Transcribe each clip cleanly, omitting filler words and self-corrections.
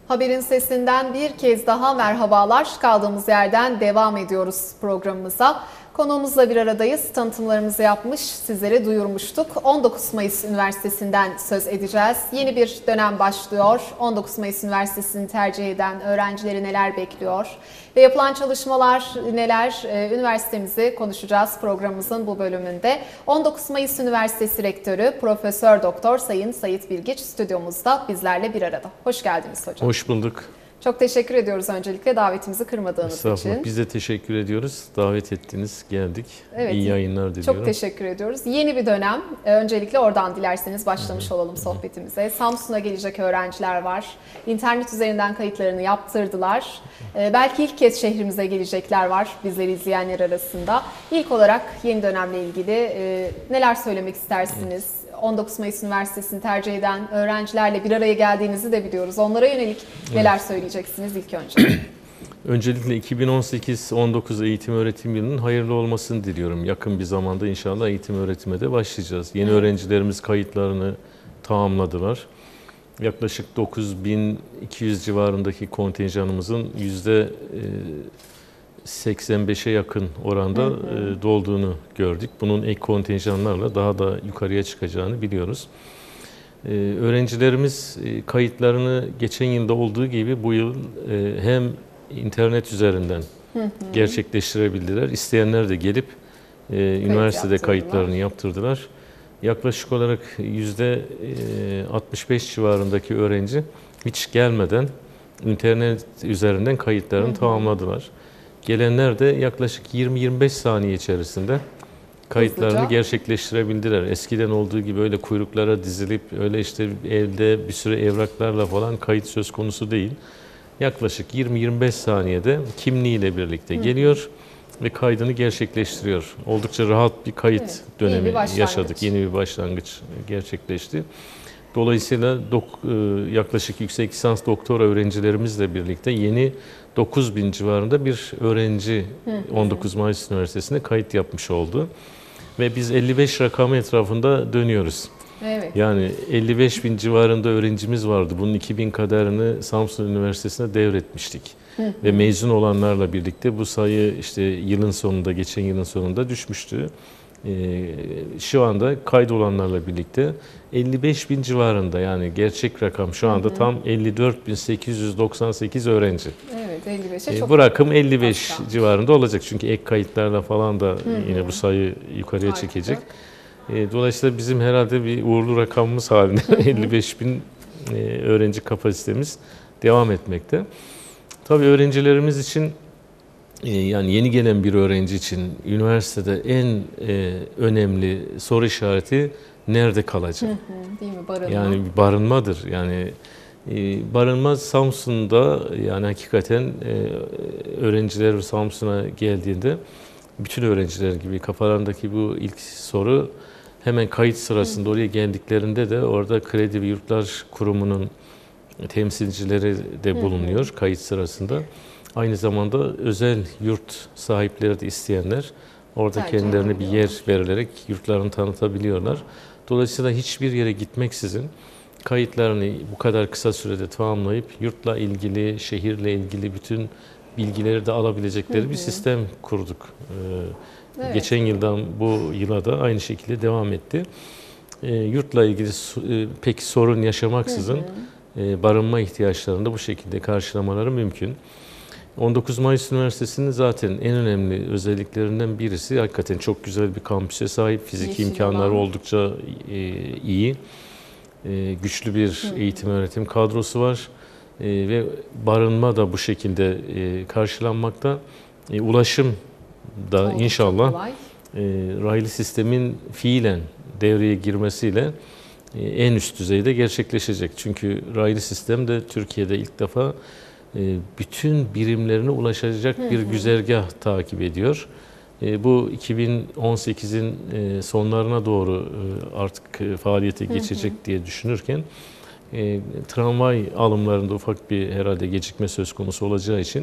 Haberin sesinden bir kez daha merhabalar. Kaldığımız yerden devam ediyoruz programımıza. Konuğumuzla bir aradayız. Tanıtımlarımızı yapmış, sizlere duyurmuştuk. 19 Mayıs Üniversitesi'nden söz edeceğiz. Yeni bir dönem başlıyor. 19 Mayıs Üniversitesi'ni tercih eden öğrencileri neler bekliyor? Ve yapılan çalışmalar neler? Üniversitemizi konuşacağız programımızın bu bölümünde. 19 Mayıs Üniversitesi Rektörü Profesör Doktor Sayın Sait Bilgiç stüdyomuzda bizlerle bir arada. Hoş geldiniz hocam. Hoş bulduk. Çok teşekkür ediyoruz öncelikle davetimizi kırmadığınız için. Biz de teşekkür ediyoruz. Davet ettiniz, geldik. Evet, İyi yayınlar diliyorum. Çok teşekkür ediyoruz. Yeni bir dönem. Öncelikle oradan dilerseniz başlamış olalım sohbetimize. Samsun'a gelecek öğrenciler var. İnternet üzerinden kayıtlarını yaptırdılar. Belki ilk kez şehrimize gelecekler var bizleri izleyenler arasında. İlk olarak yeni dönemle ilgili neler söylemek istersiniz? 19 Mayıs Üniversitesi'ni tercih eden öğrencilerle bir araya geldiğinizi de biliyoruz. Onlara yönelik neler söyleyeceksiniz ilk önce? Öncelikle 2018-19 eğitim öğretim yılının hayırlı olmasını diliyorum. Yakın bir zamanda inşallah eğitim öğretime de başlayacağız. Yeni öğrencilerimiz kayıtlarını tamamladılar. Yaklaşık 9200 civarındaki kontenjanımızın %85'e yakın oranda dolduğunu gördük. Bunun ek kontenjanlarla daha da yukarıya çıkacağını biliyoruz. Öğrencilerimiz kayıtlarını geçen yılda olduğu gibi bu yıl hem internet üzerinden gerçekleştirebildiler. İsteyenler de gelip üniversitede kayıtlarını yaptırdılar. Yaklaşık olarak %65 civarındaki öğrenci hiç gelmeden internet üzerinden kayıtlarını tamamladılar. Gelenler de yaklaşık 20-25 saniye içerisinde kayıtlarını gerçekleştirebildiler. Eskiden olduğu gibi öyle kuyruklara dizilip öyle işte elde bir sürü evraklarla falan kayıt söz konusu değil. Yaklaşık 20-25 saniyede kimliğiyle birlikte geliyor ve kaydını gerçekleştiriyor. Oldukça rahat bir kayıt dönemi yaşadık. Yeni bir başlangıç gerçekleşti. Dolayısıyla yaklaşık yüksek lisans doktora öğrencilerimizle birlikte yeni 9.000 civarında bir öğrenci 19 Mayıs Üniversitesi'nde kayıt yapmış oldu. Ve biz 55 rakamı etrafında dönüyoruz. Evet. Yani 55.000 civarında öğrencimiz vardı. Bunun 2.000 kadarını Samsun Üniversitesi'ne devretmiştik. Ve mezun olanlarla birlikte bu sayı işte yılın sonunda, geçen yılın sonunda düşmüştü. Şu anda kaydolanlarla birlikte 55.000 civarında, yani gerçek rakam şu anda tam 54.898 öğrenci. Evet, 55'e çok bu rakım 55 civarında olacak çünkü ek kayıtlarla falan da yine bu sayı yukarıya çekecek. Dolayısıyla bizim herhalde bir uğurlu rakamımız halinde 55.000 öğrenci kapasitemiz devam etmekte. Tabii öğrencilerimiz için, yani yeni gelen bir öğrenci için üniversitede en önemli soru işareti nerede kalacak? Değil mi? Barınma. Yani barınmadır. Yani barınma Samsun'da, yani hakikaten öğrenciler Samsun'a geldiğinde bütün öğrenciler gibi kafalarındaki bu ilk soru, hemen kayıt sırasında oraya geldiklerinde de orada Kredi ve Yurtlar Kurumu'nun temsilcileri de bulunuyor kayıt sırasında. Aynı zamanda özel yurt sahipleri de isteyenler orada kendilerine bir yer verilerek yurtlarını tanıtabiliyorlar. Dolayısıyla hiçbir yere gitmeksizin kayıtlarını bu kadar kısa sürede tamamlayıp yurtla ilgili, şehirle ilgili bütün bilgileri de alabilecekleri bir sistem kurduk. Geçen yıldan bu yıla da aynı şekilde devam etti. Yurtla ilgili pek sorun yaşamaksızın barınma ihtiyaçlarını da bu şekilde karşılamaları mümkün. 19 Mayıs Üniversitesi'nin zaten en önemli özelliklerinden birisi hakikaten çok güzel bir kampüse sahip, fiziki imkanları oldukça iyi, güçlü bir eğitim öğretim kadrosu var ve barınma da bu şekilde karşılanmakta. Ulaşım da inşallah raylı sistemin fiilen devreye girmesiyle en üst düzeyde gerçekleşecek. Çünkü raylı sistem de Türkiye'de ilk defa bütün birimlerine ulaşacak bir güzergah takip ediyor. Bu 2018'in sonlarına doğru artık faaliyete geçecek diye düşünürken tramvay alımlarında ufak bir herhalde gecikme söz konusu olacağı için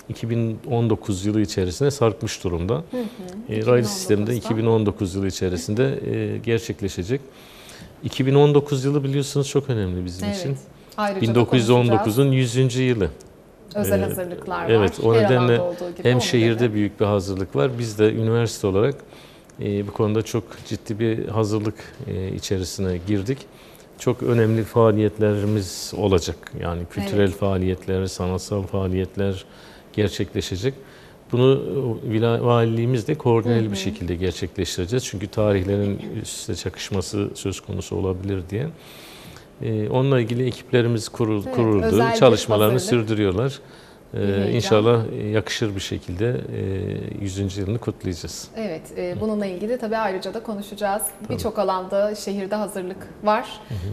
2019 yılı içerisinde sarkmış durumda. Raylı sistemde 2019 yılı içerisinde gerçekleşecek. 2019 yılı biliyorsunuz çok önemli bizim için. Ayrıca da konuşacağız. 1919'un 100. yılı. Özel hazırlıklar var. Evet, o Her nedenle alanda olduğu gibi hem onun şehirde da. büyük bir hazırlık var. Biz de üniversite olarak bu konuda çok ciddi bir hazırlık içerisine girdik. Çok önemli faaliyetlerimiz olacak. Yani kültürel faaliyetler, sanatsal faaliyetler gerçekleşecek. Bunu valiliğimizle koordineli bir şekilde gerçekleştireceğiz. Çünkü tarihlerin üst üste çakışması söz konusu olabilir diye. Onunla ilgili ekiplerimiz kuruldu, çalışmalarını sürdürüyorlar. İnşallah yakışır bir şekilde 100. yılını kutlayacağız. Evet, bununla ilgili tabii ayrıca da konuşacağız. Birçok alanda şehirde hazırlık var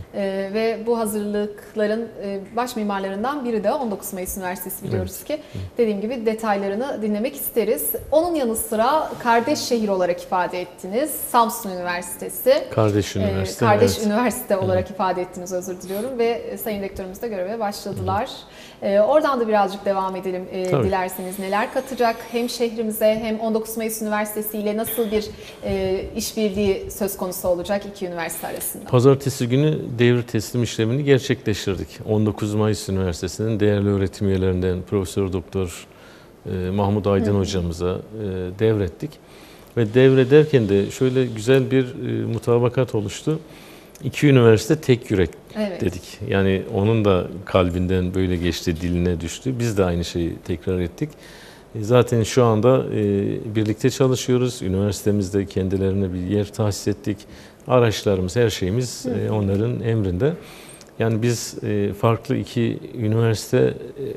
ve bu hazırlıkların baş mimarlarından biri de 19 Mayıs Üniversitesi biliyoruz ki. Dediğim gibi detaylarını dinlemek isteriz. Onun yanı sıra kardeş şehir olarak ifade ettiniz. Samsun Üniversitesi. Kardeş üniversite. Kardeş üniversite olarak ifade ettiniz, özür diliyorum ve Sayın Rektörümüz de göreve başladılar. Oradan da birazcık devam edelim dilerseniz. Neler katacak hem şehrimize hem 19 Mayıs Üniversitesi ile nasıl bir işbirliği söz konusu olacak iki üniversite arasında? Pazartesi günü devir teslim işlemini gerçekleştirdik. 19 Mayıs Üniversitesi'nin değerli öğretim üyelerinden Profesör Doktor Mahmut Aydın hocamıza devrettik. Ve devrederken de şöyle güzel bir mutabakat oluştu. İki üniversite tek yürek dedik. Yani onun da kalbinden böyle geçti, diline düştü. Biz de aynı şeyi tekrar ettik. Zaten şu anda birlikte çalışıyoruz. Üniversitemizde kendilerine bir yer tahsis ettik. Araçlarımız, her şeyimiz onların emrinde. Yani biz farklı iki üniversite,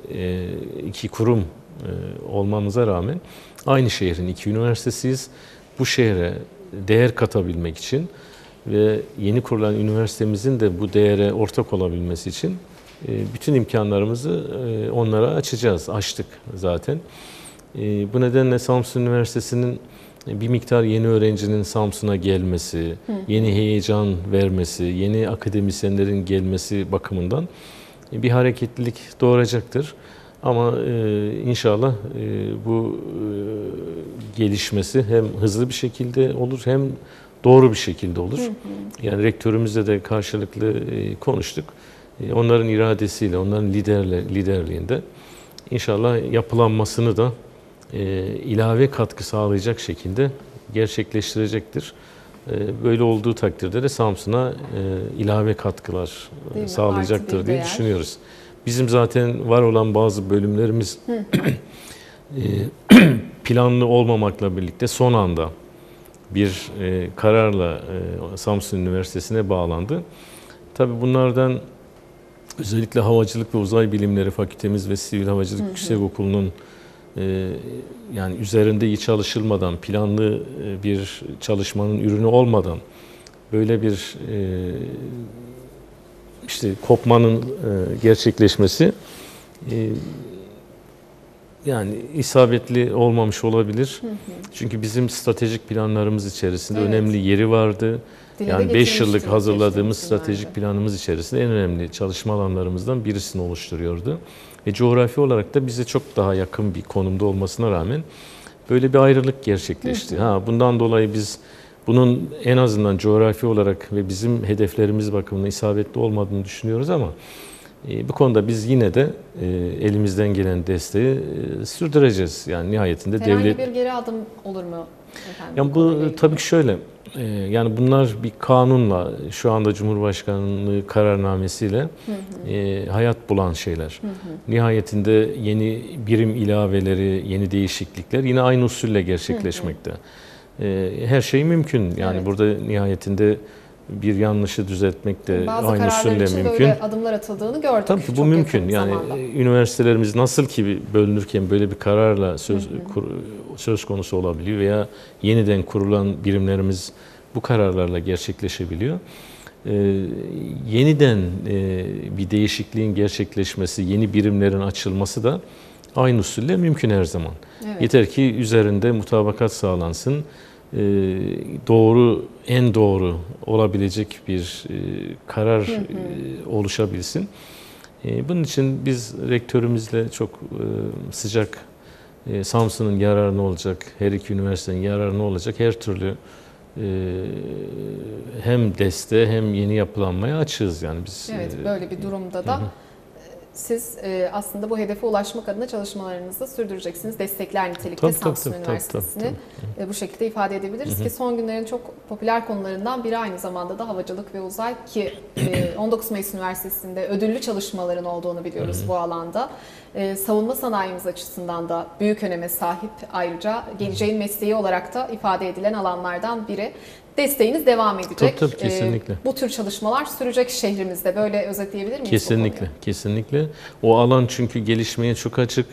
iki kurum olmamıza rağmen aynı şehrin iki üniversitesiyiz. Bu şehre değer katabilmek için ve yeni kurulan üniversitemizin de bu değere ortak olabilmesi için bütün imkanlarımızı onlara açacağız. Açtık zaten. Bu nedenle Samsun Üniversitesi'nin bir miktar yeni öğrencinin Samsun'a gelmesi, yeni heyecan vermesi, yeni akademisyenlerin gelmesi bakımından bir hareketlilik doğuracaktır. Ama inşallah bu gelişmesi hem hızlı bir şekilde olur hem doğru bir şekilde olur. Yani rektörümüzle de karşılıklı konuştuk. Onların iradesiyle, onların liderliğinde inşallah yapılanmasını da ilave katkı sağlayacak şekilde gerçekleştirecektir. Böyle olduğu takdirde de Samsun'a ilave katkılar sağlayacaktır diye düşünüyoruz. Bizim zaten var olan bazı bölümlerimiz planlı olmamakla birlikte son anda bir kararla Samsun Üniversitesi'ne bağlandı. Tabii bunlardan özellikle Havacılık ve Uzay Bilimleri Fakültemiz ve Sivil Havacılık Yüksekokulu'nun yani üzerinde iyi çalışılmadan, planlı bir çalışmanın ürünü olmadan böyle bir işte kopmanın gerçekleşmesi yani isabetli olmamış olabilir. Çünkü bizim stratejik planlarımız içerisinde önemli yeri vardı. Yani 5 yıllık hazırladığımız stratejik planımız içerisinde en önemli çalışma alanlarımızdan birisini oluşturuyordu. Ve coğrafi olarak da bize çok daha yakın bir konumda olmasına rağmen böyle bir ayrılık gerçekleşti. Bundan dolayı biz bunun en azından coğrafi olarak ve bizim hedeflerimiz bakımından isabetli olmadığını düşünüyoruz ama bu konuda biz yine de elimizden gelen desteği sürdüreceğiz. Yani nihayetinde herhangi bir geri adım olur mu efendim? Yani bu tabii ki şöyle, yani bunlar bir kanunla, şu anda Cumhurbaşkanlığı kararnamesiyle hayat bulan şeyler. Nihayetinde yeni birim ilaveleri, yeni değişiklikler yine aynı usulle gerçekleşmekte. Her şey mümkün. Yani burada nihayetinde bir yanlışı düzeltmek de aynı usulle mümkün. Bazı böyle adımlar atıldığını gördük. Tabii ki bu mümkün. Yani üniversitelerimiz nasıl ki bölünürken böyle bir kararla söz konusu olabiliyor veya yeniden kurulan birimlerimiz bu kararlarla gerçekleşebiliyor. Yeniden bir değişikliğin gerçekleşmesi, yeni birimlerin açılması da aynı usulle mümkün her zaman. Evet. Yeter ki üzerinde mutabakat sağlansın. En doğru olabilecek bir karar oluşabilsin. Bunun için biz rektörümüzle çok sıcak, Samsun'un yararına olacak, her iki üniversitenin yararına olacak her türlü hem desteğe hem yeni yapılanmaya açığız yani biz. Evet, böyle bir durumda da siz aslında bu hedefe ulaşmak adına çalışmalarınızı sürdüreceksiniz. Destekler nitelikte Samsun Üniversitesi'ni bu şekilde ifade edebiliriz ki son günlerin çok popüler konularından biri aynı zamanda da havacılık ve uzay ki 19 Mayıs Üniversitesi'nde ödüllü çalışmaların olduğunu biliyoruz bu alanda. Savunma sanayimiz açısından da büyük öneme sahip, ayrıca geleceğin mesleği olarak da ifade edilen alanlardan biri. Desteğiniz devam edecek. Tabii, kesinlikle. Bu tür çalışmalar sürecek şehrimizde. Böyle özetleyebilir miyiz? Kesinlikle, kesinlikle. O alan çünkü gelişmeye çok açık.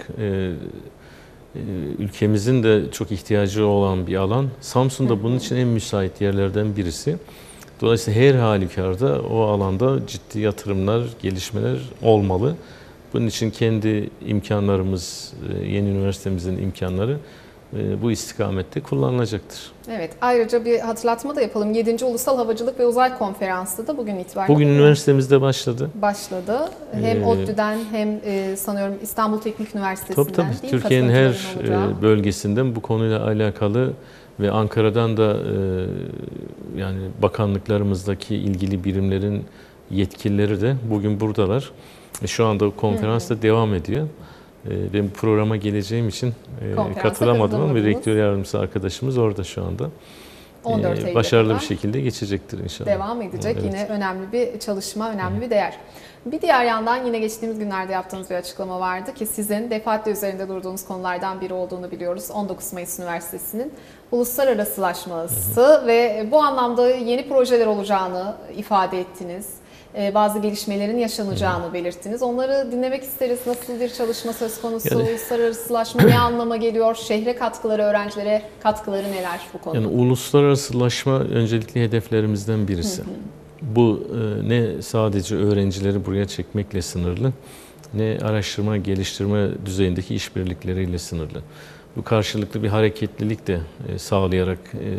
Ülkemizin de çok ihtiyacı olan bir alan. Samsun da bunun için en müsait yerlerden birisi. Dolayısıyla her halükarda o alanda ciddi yatırımlar, gelişmeler olmalı. Bunun için kendi imkanlarımız, yeni üniversitemizin imkanları bu istikamette kullanılacaktır. Evet, ayrıca bir hatırlatma da yapalım. 7. Ulusal Havacılık ve Uzay Konferansı da bugün itibariyle. Bugün üniversitemizde başladı. Hem ODTÜ'den hem sanıyorum İstanbul Teknik Üniversitesi'nden. Tabii. Türkiye'nin her bölgesinden bu konuyla alakalı ve Ankara'dan da yani bakanlıklarımızdaki ilgili birimlerin yetkilileri de bugün buradalar. Şu anda konferans da devam ediyor. Ben bu programa geleceğim için katılamadım ama rektör yardımcısı arkadaşımız orada şu anda. 14 başarılı bir şekilde geçecektir inşallah. Devam edecek. Evet. Yine önemli bir çalışma, önemli bir değer. Bir diğer yandan yine geçtiğimiz günlerde yaptığınız bir açıklama vardı ki sizin defaatle üzerinde durduğunuz konulardan biri olduğunu biliyoruz. 19 Mayıs Üniversitesi'nin uluslararasılaşması ve bu anlamda yeni projeler olacağını ifade ettiniz. Bazı gelişmelerin yaşanacağını belirttiniz. Onları dinlemek isteriz. Nasıl bir çalışma söz konusu? Uluslararasılaşma ne anlama geliyor? Şehre katkıları, öğrencilere katkıları neler bu konuda? Yani uluslararasılaşma öncelikli hedeflerimizden birisi. Bu ne sadece öğrencileri buraya çekmekle sınırlı, ne araştırma, geliştirme düzeyindeki işbirlikleriyle sınırlı. Bu karşılıklı bir hareketlilik de sağlayarak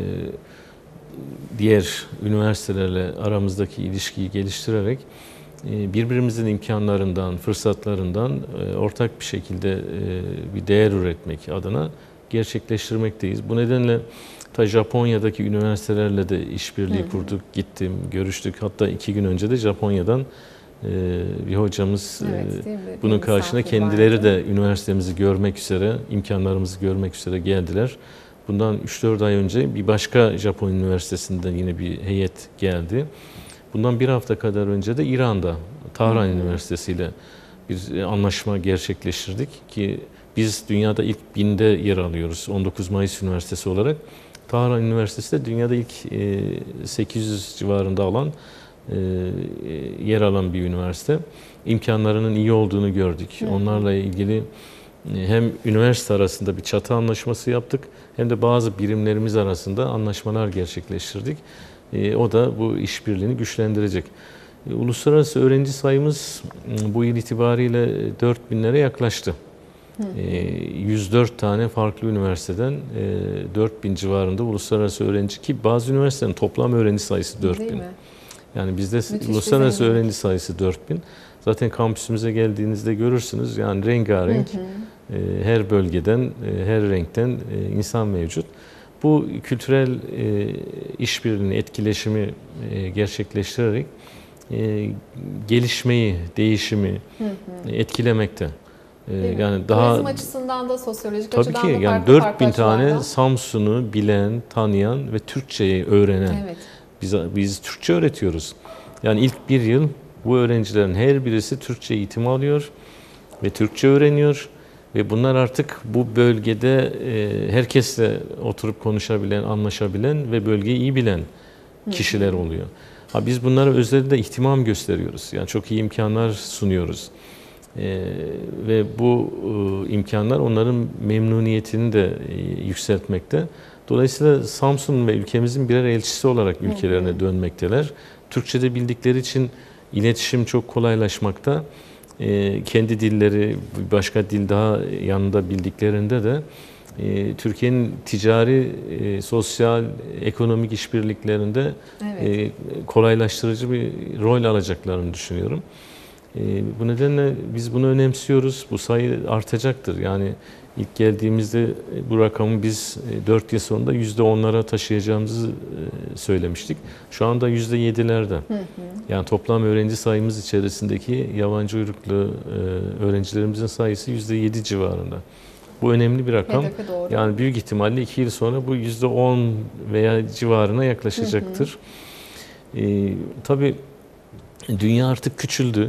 diğer üniversitelerle aramızdaki ilişkiyi geliştirerek birbirimizin imkanlarından, fırsatlarından ortak bir şekilde bir değer üretmek adına gerçekleştirmekteyiz. Bu nedenle ta Japonya'daki üniversitelerle de işbirliği kurduk, gittim, görüştük. Hatta 2 gün önce de Japonya'dan bir hocamız bunun karşına kendileri de üniversitemizi görmek üzere, imkanlarımızı görmek üzere geldiler. Bundan 3-4 ay önce bir başka Japon üniversitesinden yine bir heyet geldi. Bundan bir hafta kadar önce de İran'da Tahran Üniversitesi ile bir anlaşma gerçekleştirdik ki biz dünyada ilk 1000'de yer alıyoruz 19 Mayıs Üniversitesi olarak. Tahran Üniversitesi de dünyada ilk 800 civarında yer alan bir üniversite. İmkanlarının iyi olduğunu gördük. Onlarla ilgili hem üniversite arasında bir çatı anlaşması yaptık hem de bazı birimlerimiz arasında anlaşmalar gerçekleştirdik. O da bu işbirliğini güçlendirecek. Uluslararası öğrenci sayımız bu yıl itibariyle 4000'lere yaklaştı. 104 tane farklı üniversiteden 4000 civarında uluslararası öğrenci ki bazı üniversitelerin toplam öğrenci sayısı 4000. Yani bizde uluslararası öğrenci sayısı 4000. Zaten kampüsümüze geldiğinizde görürsünüz yani rengarenk her bölgeden, her renkten insan mevcut. Bu kültürel işbirliğini, etkileşimi gerçekleştirerek gelişmeyi, değişimi etkilemekte. Yani daha turizm açısından da sosyolojik tabii açıdan ki, da yani 4000 tane Samsun'u bilen, tanıyan ve Türkçeyi öğrenen. Biz Türkçe öğretiyoruz. Yani ilk bir yıl bu öğrencilerin her birisi Türkçe eğitim alıyor ve Türkçe öğreniyor. Ve bunlar artık bu bölgede herkesle oturup konuşabilen, anlaşabilen ve bölgeyi iyi bilen kişiler oluyor. Biz bunlara özellikle ihtimam gösteriyoruz. Yani çok iyi imkanlar sunuyoruz. Ve bu imkanlar onların memnuniyetini de yükseltmekte. Dolayısıyla Samsun ve ülkemizin birer elçisi olarak ülkelerine dönmekteler. Türkçe'de bildikleri için iletişim çok kolaylaşmakta. Kendi dilleri, başka dil daha yanında bildiklerinde de Türkiye'nin ticari, sosyal, ekonomik işbirliklerinde kolaylaştırıcı bir rol alacaklarını düşünüyorum. Bu nedenle biz bunu önemsiyoruz. Bu sayı artacaktır. Yani ilk geldiğimizde bu rakamı biz 4 yıl sonunda %10'lara taşıyacağımızı söylemiştik. Şu anda %7'lerde. Yani toplam öğrenci sayımız içerisindeki yabancı uyruklu öğrencilerimizin sayısı %7 civarında. Bu önemli bir rakam. Yani büyük ihtimalle 2 yıl sonra bu %10 veya civarına yaklaşacaktır. Tabii dünya artık küçüldü.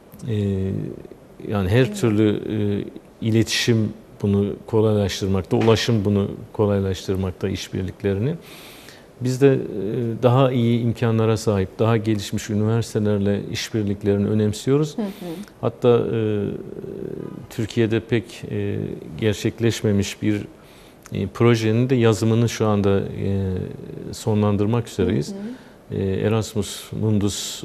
Yani her türlü iletişim bunu kolaylaştırmakta, ulaşım bunu kolaylaştırmakta, işbirliklerini. Biz de daha iyi imkanlara sahip, daha gelişmiş üniversitelerle işbirliklerini önemsiyoruz. Hatta Türkiye'de pek gerçekleşmemiş bir projenin de yazımını şu anda sonlandırmak üzereyiz. Erasmus Mundus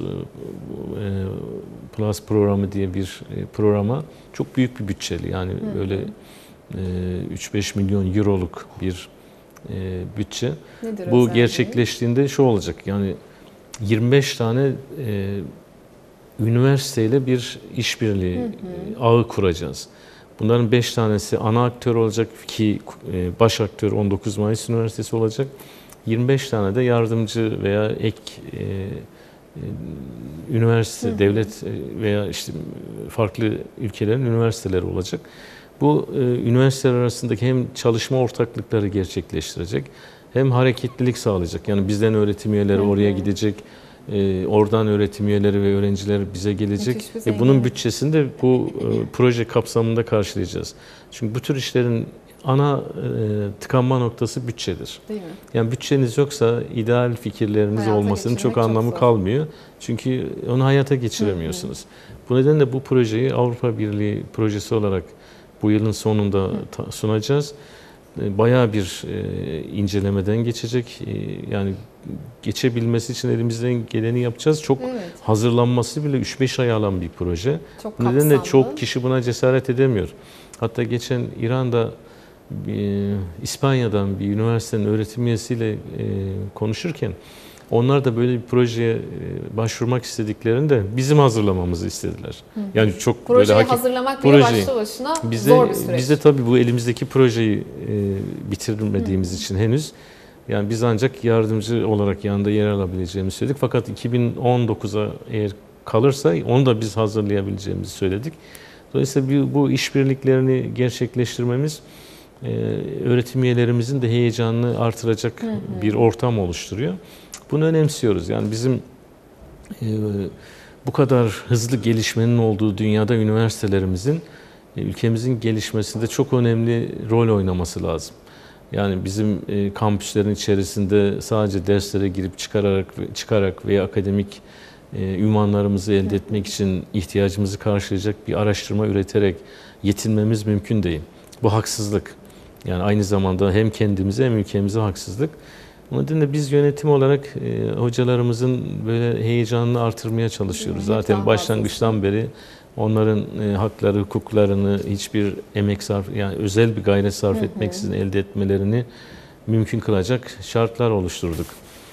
Plus programı diye bir programa çok büyük bir bütçeli, yani böyle 3-5 milyon euroluk bir bütçe. Nedir bu özelliği? Gerçekleştiğinde şu olacak, yani 25 tane üniversiteyle bir işbirliği ağı kuracağız. Bunların 5 tanesi ana aktör olacak ki baş aktör 19 Mayıs Üniversitesi olacak. 25 tane de yardımcı veya ek üniversite, devlet veya işte farklı ülkelerin üniversiteleri olacak. Bu üniversiteler arasındaki hem çalışma ortaklıkları gerçekleştirecek, hem hareketlilik sağlayacak. Yani bizden öğretim üyeleri oraya gidecek, oradan öğretim üyeleri ve öğrenciler bize gelecek. Bunun bütçesini de bu proje kapsamında karşılayacağız. Çünkü bu tür işlerin ana tıkanma noktası bütçedir. Değil mi? Yani bütçeniz yoksa ideal fikirleriniz Hayata olmasının çok anlamı zor. kalmıyor. Çünkü onu hayata geçiremiyorsunuz. Bu nedenle bu projeyi Avrupa Birliği projesi olarak bu yılın sonunda sunacağız. Bayağı bir incelemeden geçecek. Yani geçebilmesi için elimizden geleni yapacağız. Çok hazırlanması bile 3-5 ay alan bir proje. Çok bu nedenle kapsamlı. çok kişi buna cesaret edemiyor. Hatta geçen İran'da İspanya'dan bir üniversitenin öğretim üyesiyle konuşurken onlar da böyle bir projeye başvurmak istediklerinde bizim hazırlamamızı istediler. Yani çok projeyi böyle hazırlamak bile başlı başına zor bir süreç. Biz de tabii bu elimizdeki projeyi bitirmediğimiz için henüz, yani biz ancak yardımcı olarak yanında yer alabileceğimizi söyledik. Fakat 2019'a eğer kalırsa onu da biz hazırlayabileceğimizi söyledik. Dolayısıyla bu işbirliklerini gerçekleştirmemiz öğretim üyelerimizin de heyecanını artıracak bir ortam oluşturuyor. Bunu önemsiyoruz. Yani bizim bu kadar hızlı gelişmenin olduğu dünyada üniversitelerimizin ülkemizin gelişmesinde çok önemli rol oynaması lazım. Yani bizim kampüslerin içerisinde sadece derslere girip çıkarak veya akademik ünvanlarımızı elde etmek için ihtiyacımızı karşılayacak bir araştırma üreterek yetinmemiz mümkün değil. Bu haksızlık. Yani aynı zamanda hem kendimize hem ülkemize haksızlık. O nedenle biz yönetim olarak hocalarımızın böyle heyecanını artırmaya çalışıyoruz. Zaten başlangıçtan beri onların hakları, hukuklarını hiçbir emek yani özel bir gayret sarf etmeksizin elde etmelerini mümkün kılacak şartlar oluşturduk.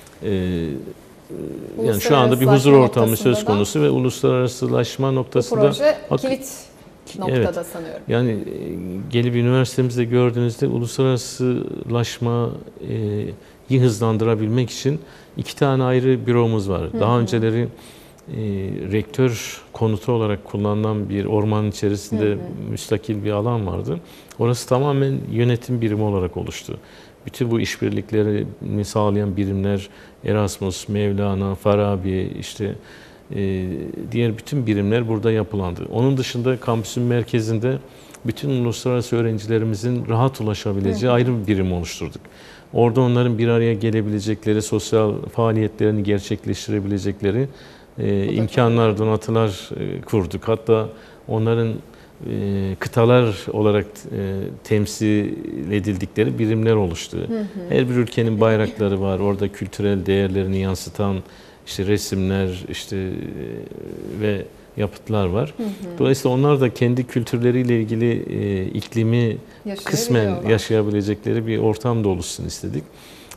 Yani şu anda bir huzur ortamı söz konusu ve uluslararasılaşma noktasında... Bu proje kilit noktada sanıyorum. Yani gelip üniversitemizde gördüğünüzde uluslararasılaşmayı hızlandırabilmek için 2 tane ayrı büromuz var. Daha önceleri rektör konutu olarak kullanılan bir ormanın içerisinde müstakil bir alan vardı. Orası tamamen yönetim birimi olarak oluştu. Bütün bu işbirliklerini sağlayan birimler, Erasmus, Mevlana, Farabi, işte diğer bütün birimler burada yapılandı. Onun dışında kampüsün merkezinde bütün uluslararası öğrencilerimizin rahat ulaşabileceği ayrı bir birim oluşturduk. Orada onların bir araya gelebilecekleri, sosyal faaliyetlerini gerçekleştirebilecekleri imkanlar, donatılar kurduk. Hatta onların kıtalar olarak temsil edildikleri birimler oluştu. Her bir ülkenin bayrakları var. Orada kültürel değerlerini yansıtan işte resimler, işte ve yapıtlar var. Dolayısıyla onlar da kendi kültürleriyle ilgili iklimi kısmen yaşayabilecekleri bir ortam da oluşsun istedik.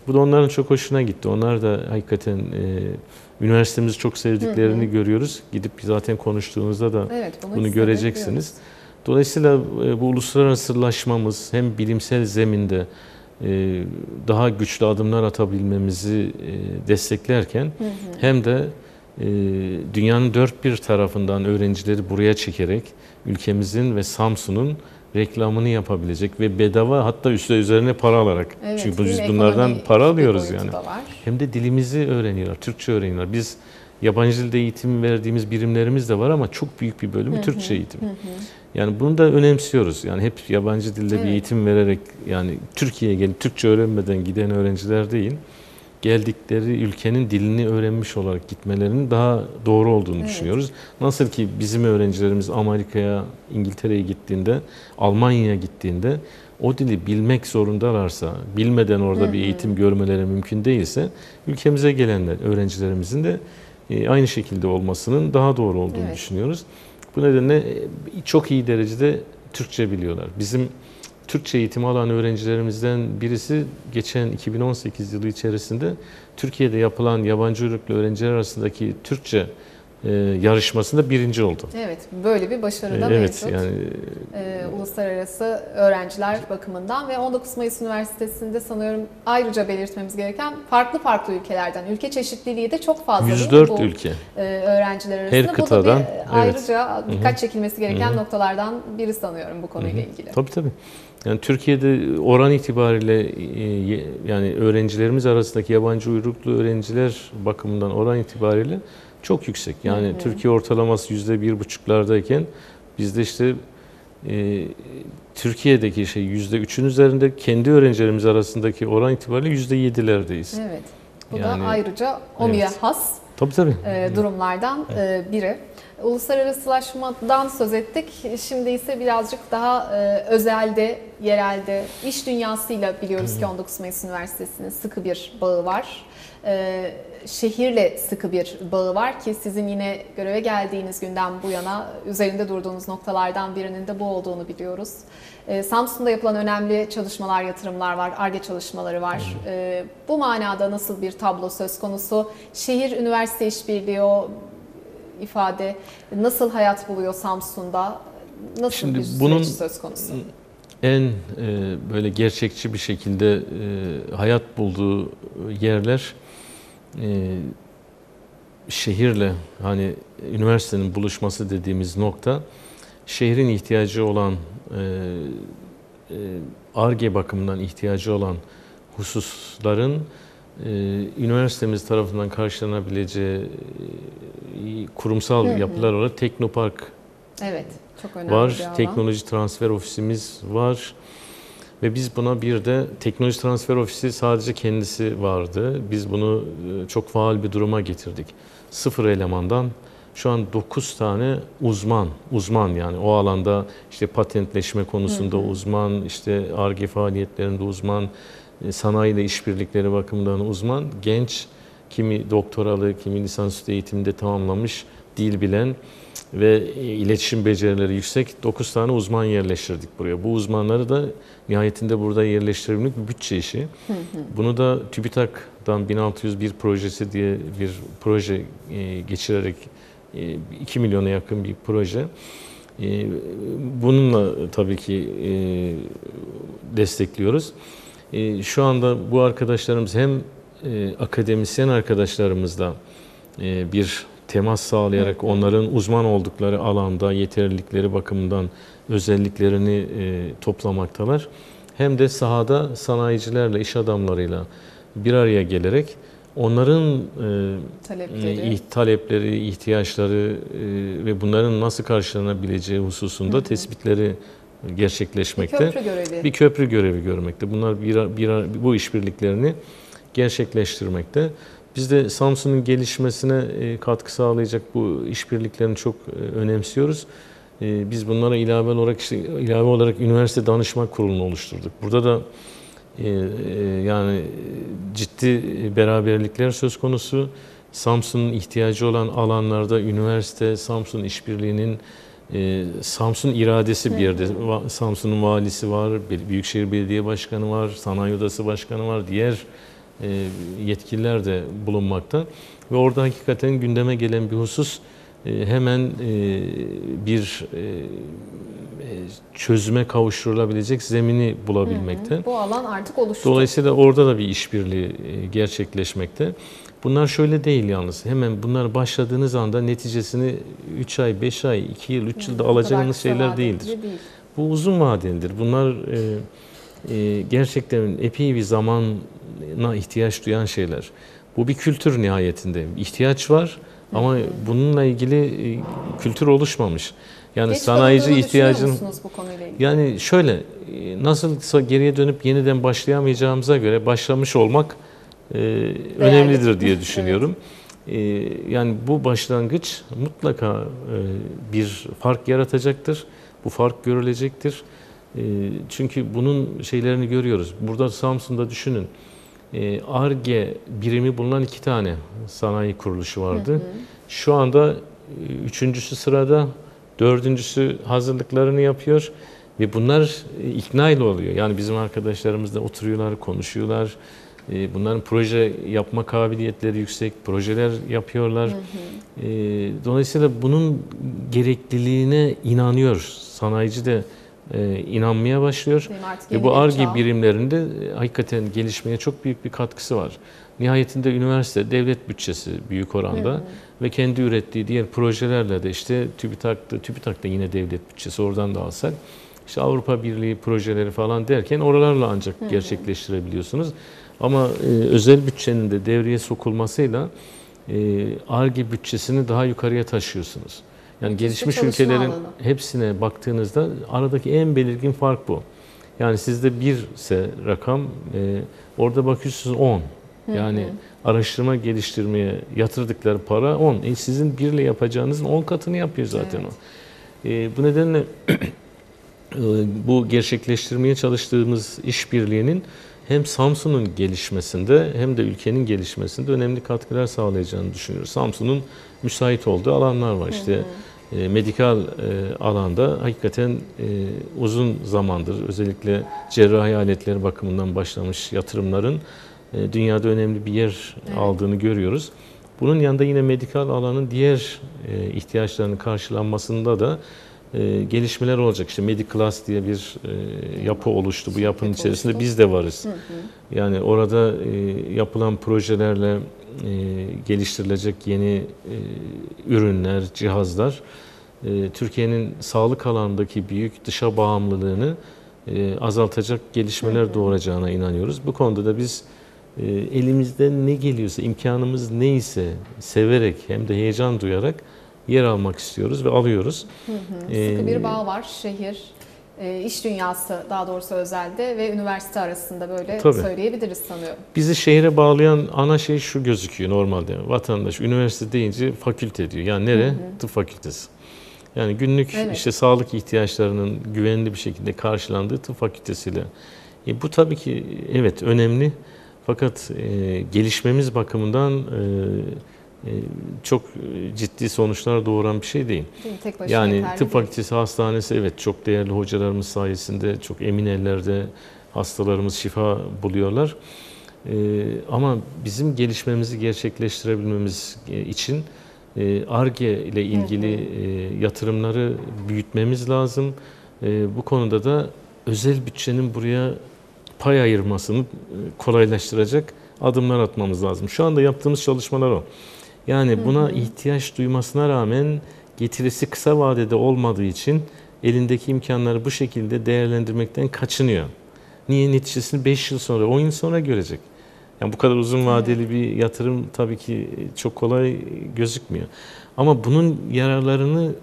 Bu da onların çok hoşuna gitti. Onlar da hakikaten üniversitemizi çok sevdiklerini görüyoruz. Gidip zaten konuştuğunuzda da evet, bunu göreceksiniz. Dolayısıyla bu uluslararasılaşmamız hem bilimsel zeminde daha güçlü adımlar atabilmemizi desteklerken hem de dünyanın dört bir tarafından öğrencileri buraya çekerek ülkemizin ve Samsun'un reklamını yapabilecek ve bedava, hatta üzerine para alarak. Evet, çünkü biz bunlardan para alıyoruz yani. Var. Hem de dilimizi öğreniyorlar, Türkçe öğreniyorlar. Biz yabancı dilde eğitim verdiğimiz birimlerimiz de var ama çok büyük bir bölümü Türkçe eğitim. Yani bunu da önemsiyoruz. Yani hep yabancı dilde bir eğitim vererek, yani Türkiye'ye gelip Türkçe öğrenmeden giden öğrenciler değil, geldikleri ülkenin dilini öğrenmiş olarak gitmelerinin daha doğru olduğunu düşünüyoruz. Nasıl ki bizim öğrencilerimiz Amerika'ya, İngiltere'ye gittiğinde, Almanya'ya gittiğinde o dili bilmek zorundalarsa, bilmeden orada bir eğitim görmeleri mümkün değilse, ülkemize gelenler, öğrencilerimizin de aynı şekilde olmasının daha doğru olduğunu düşünüyoruz. Bu nedenle çok iyi derecede Türkçe biliyorlar. Bizim Türkçe eğitimi alan öğrencilerimizden birisi geçen 2018 yılı içerisinde Türkiye'de yapılan yabancı uyruklu öğrenciler arasındaki Türkçe yarışmasında birinci oldu. Evet, böyle bir başarı da evet, mevcut. Yani, uluslararası öğrenciler bakımından ve 19 Mayıs Üniversitesi'nde sanıyorum ayrıca belirtmemiz gereken farklı ülkelerden, ülke çeşitliliği de çok fazla. 104 ülke. Öğrenciler arasında. Her kıtadan. Bu da ayrıca dikkat çekilmesi gereken noktalardan biri sanıyorum bu konuyla ilgili. Tabii. Yani Türkiye'de oran itibariyle yani öğrencilerimiz arasındaki yabancı uyruklu öğrenciler bakımından oran itibariyle çok yüksek. Yani Türkiye ortalaması %1,5'lardayken bizde işte Türkiye'deki %3'ün üzerinde, kendi öğrencilerimiz arasındaki oran itibariyle %7'lerdeyiz. Evet. Bu da ayrıca OMİ'ye has durumlardan biri. Uluslararasılaşmadan söz ettik. Şimdi ise birazcık daha özelde, yerelde, iş dünyasıyla biliyoruz ki 19 Mayıs Üniversitesi'nin sıkı bir bağı var. Şehirle sıkı bir bağı var ki sizin yine göreve geldiğiniz günden bu yana üzerinde durduğunuz noktalardan birinin de bu olduğunu biliyoruz. Samsun'da yapılan önemli çalışmalar, yatırımlar var, Ar-Ge çalışmaları var. Bu manada nasıl bir tablo söz konusu? Şehir-üniversite işbirliği, o ifade nasıl hayat buluyor Samsun'da? Nasıl Şimdi bir bunun süreç söz konusu? En böyle gerçekçi bir şekilde hayat bulduğu yerler şehirle, hani üniversitenin buluşması dediğimiz nokta, şehrin ihtiyacı olan Ar-Ge bakımından ihtiyacı olan hususların üniversitemiz tarafından karşılanabileceği kurumsal yapılar olarak Teknopark çok önemli var, bir alan. teknoloji transfer ofisimiz var ve biz buna bir de teknoloji transfer ofisi sadece kendisi vardı. Biz bunu çok faal bir duruma getirdik. 0 elemandan şu an 9 tane uzman yani o alanda işte patentleşme konusunda uzman, işte Ar-Ge faaliyetlerinde uzman, sanayiyle işbirlikleri bakımından uzman, genç, kimi doktoralı, kimi lisansüstü eğitimde tamamlamış, dil bilen ve iletişim becerileri yüksek 9 tane uzman yerleştirdik buraya. Bu uzmanları da nihayetinde burada yerleştirebilmek bir bütçe işi. Bunu da TÜBİTAK'tan 1601 projesi diye bir proje geçirerek 2 milyona yakın bir proje. Bununla tabii ki destekliyoruz. Şu anda bu arkadaşlarımız hem akademisyen arkadaşlarımızla bir temas sağlayarak onların uzman oldukları alanda yeterlilikleri bakımından özelliklerini toplamaktalar. Hem de sahada sanayicilerle, iş adamlarıyla bir araya gelerek onların talepleri, ihtiyaçları ve bunların nasıl karşılanabileceği hususunda tespitleri gerçekleşmekte. Bir köprü görevi görmekte. Bunlar bu işbirliklerini gerçekleştirmekte. Biz de Samsun'un gelişmesine katkı sağlayacak bu işbirliklerini çok önemsiyoruz. Biz bunlara ilave olarak üniversite danışma kurulunu oluşturduk. Burada da yani ciddi beraberlikler söz konusu. Samsun'un ihtiyacı olan alanlarda üniversite, Samsun işbirliğinin Samsun iradesi bir yerde. Samsun'un valisi var, Büyükşehir Belediye Başkanı var, Sanayi Odası Başkanı var, diğer yetkililer de bulunmakta. Ve orada hakikaten gündeme gelen bir husus hemen bir çözüme kavuşturulabilecek zemini bulabilmekte. Bu alan artık oluştu. Dolayısıyla orada da bir işbirliği gerçekleşmekte. Bunlar şöyle değil yalnız. Hemen bunlar başladığınız anda neticesini 3 ay, 5 ay, 2 yıl, 3 yılda alacağınız şeyler değildir. Değil. Bu uzun vadelidir. Bunlar gerçekten epey bir zamana ihtiyaç duyan şeyler. Bu bir kültür nihayetinde. İhtiyaç var ama bununla ilgili kültür oluşmamış. Yani Geç sanayici ihtiyacın... musunuz bu konuyla ilgili? Yani şöyle, nasılsa geriye dönüp yeniden başlayamayacağımıza göre başlamış olmak önemlidir diye düşünüyorum. Yani bu başlangıç mutlaka bir fark yaratacaktır. Bu fark görülecektir. Çünkü bunun şeylerini görüyoruz. Burada Samsun'da düşünün. Ar-Ge birimi bulunan 2 tane sanayi kuruluşu vardı. Şu anda 3.'sü sırada, 4.'sü hazırlıklarını yapıyor ve bunlar ikna ile oluyor. Yani bizim arkadaşlarımız da oturuyorlar, konuşuyorlar. Bunların proje yapma kabiliyetleri yüksek, projeler yapıyorlar. Dolayısıyla bunun gerekliliğine inanıyor. Sanayici de inanmaya başlıyor. Ve bu Ar-Ge birimlerinde hakikaten gelişmeye çok büyük bir katkısı var. Nihayetinde üniversite, devlet bütçesi büyük oranda ve kendi ürettiği diğer projelerle de işte TÜBİTAK da yine devlet bütçesi, oradan da alsak, işte Avrupa Birliği projeleri falan derken oralarla ancak gerçekleştirebiliyorsunuz. Ama özel bütçenin de devreye sokulmasıyla Ar-Ge bütçesini daha yukarıya taşıyorsunuz. Yani gelişmiş ülkelerin hepsine baktığınızda aradaki en belirgin fark bu. Yani sizde 1 ise rakam, orada bakıyorsunuz 10. Yani araştırma geliştirmeye yatırdıkları para 10. Sizin 1 ile yapacağınızın 10 katını yapıyor zaten o. Bu nedenle bu gerçekleştirmeye çalıştığımız işbirliğinin hem Samsun'un gelişmesinde hem de ülkenin gelişmesinde önemli katkılar sağlayacağını düşünüyoruz. Samsun'un müsait olduğu alanlar var. İşte medikal alanda hakikaten uzun zamandır özellikle cerrahi aletleri bakımından başlamış yatırımların dünyada önemli bir yer aldığını görüyoruz. Bunun yanında yine medikal alanın diğer ihtiyaçlarının karşılanmasında da gelişmeler olacak. İşte Mediclass diye bir yapı oluştu. Bu yapının içerisinde biz de varız. Yani orada yapılan projelerle geliştirilecek yeni ürünler, cihazlar Türkiye'nin sağlık alanındaki büyük dışa bağımlılığını azaltacak gelişmeler doğuracağına inanıyoruz. Bu konuda da biz elimizden ne geliyorsa, imkanımız neyse severek hem de heyecan duyarak yer almak istiyoruz ve alıyoruz. Sıkı bir bağ var şehir, iş dünyası daha doğrusu özelde ve üniversite arasında böyle söyleyebiliriz sanıyorum. Bizi şehre bağlayan ana şey şu gözüküyor normalde. Vatandaş üniversite deyince fakülte diyor. Yani nere? Tıp fakültesi. Yani günlük işte sağlık ihtiyaçlarının güvenli bir şekilde karşılandığı tıp fakültesiyle. Bu tabii ki evet önemli. Fakat gelişmemiz bakımından çok ciddi sonuçlar doğuran bir şey değil. Yani tıp fakültesi, hastanesi evet çok değerli hocalarımız sayesinde çok emin ellerde hastalarımız şifa buluyorlar. Ama bizim gelişmemizi gerçekleştirebilmemiz için Ar-Ge ile ilgili yatırımları büyütmemiz lazım. Bu konuda da özel bütçenin buraya pay ayırmasını kolaylaştıracak adımlar atmamız lazım. Şu anda yaptığımız çalışmalar o. Yani buna ihtiyaç duymasına rağmen getirisi kısa vadede olmadığı için elindeki imkanları bu şekilde değerlendirmekten kaçınıyor. Niye? Neticesini 5 yıl sonra, 10 yıl sonra görecek. Yani bu kadar uzun vadeli bir yatırım tabii ki çok kolay gözükmüyor. Ama bunun yararlarını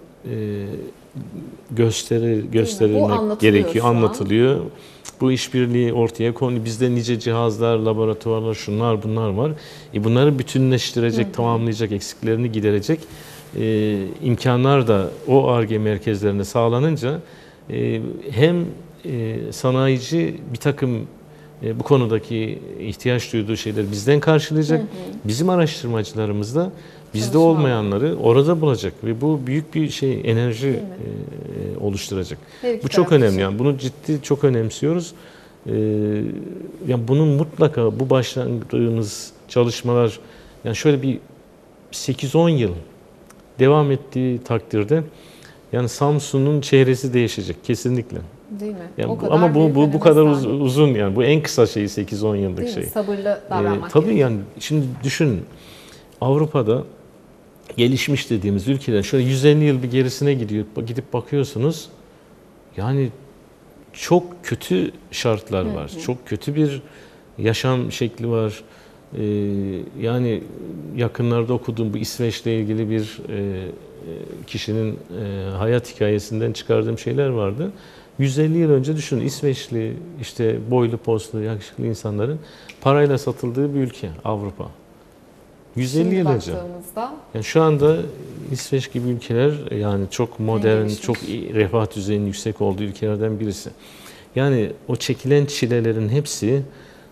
gösterilmek gerekiyor, anlatılıyor. Bu işbirliği ortaya konuluyor. Bizde nice cihazlar, laboratuvarlar, şunlar bunlar var. Bunları bütünleştirecek, tamamlayacak, eksiklerini giderecek imkanlar da o Ar-Ge merkezlerinde sağlanınca hem sanayici bir takım bu konudaki ihtiyaç duyduğu şeyleri bizden karşılayacak. Bizim araştırmacılarımız da bizde olmayanları orada bulacak ve bu büyük bir enerji oluşturacak. Bu çok önemli. Yani bunu ciddi çok önemsiyoruz. Yani bunun mutlaka bu başladığımız çalışmalar yani şöyle bir 8-10 yıl devam ettiği takdirde yani Samsun'un çehresi değişecek kesinlikle. Değil mi? Yani O kadar ama büyük bu kadar öneme sahip. uzun yani bu en kısa şeyi 8-10 yıllık Değil şey. mi? Sabırlı davranmak Tabii gerekiyor. yani şimdi düşünün Avrupa'da gelişmiş dediğimiz ülkeler şöyle 150 yıl bir gerisine gidip bakıyorsunuz. Yani çok kötü şartlar var. Çok kötü bir yaşam şekli var. Yani yakınlarda okuduğum bu İsveç'le ilgili bir kişinin hayat hikayesinden çıkardığım şeyler vardı. 150 yıl önce düşünün İsveçli işte boylu poslu yakışıklı insanların parayla satıldığı bir ülke Avrupa. 150 Şimdi yıl önce. baktığımızda Yani şu anda İsveç gibi ülkeler yani çok modern, gelişmiş. çok refah düzeyinin yüksek olduğu ülkelerden birisi. Yani o çekilen çilelerin hepsi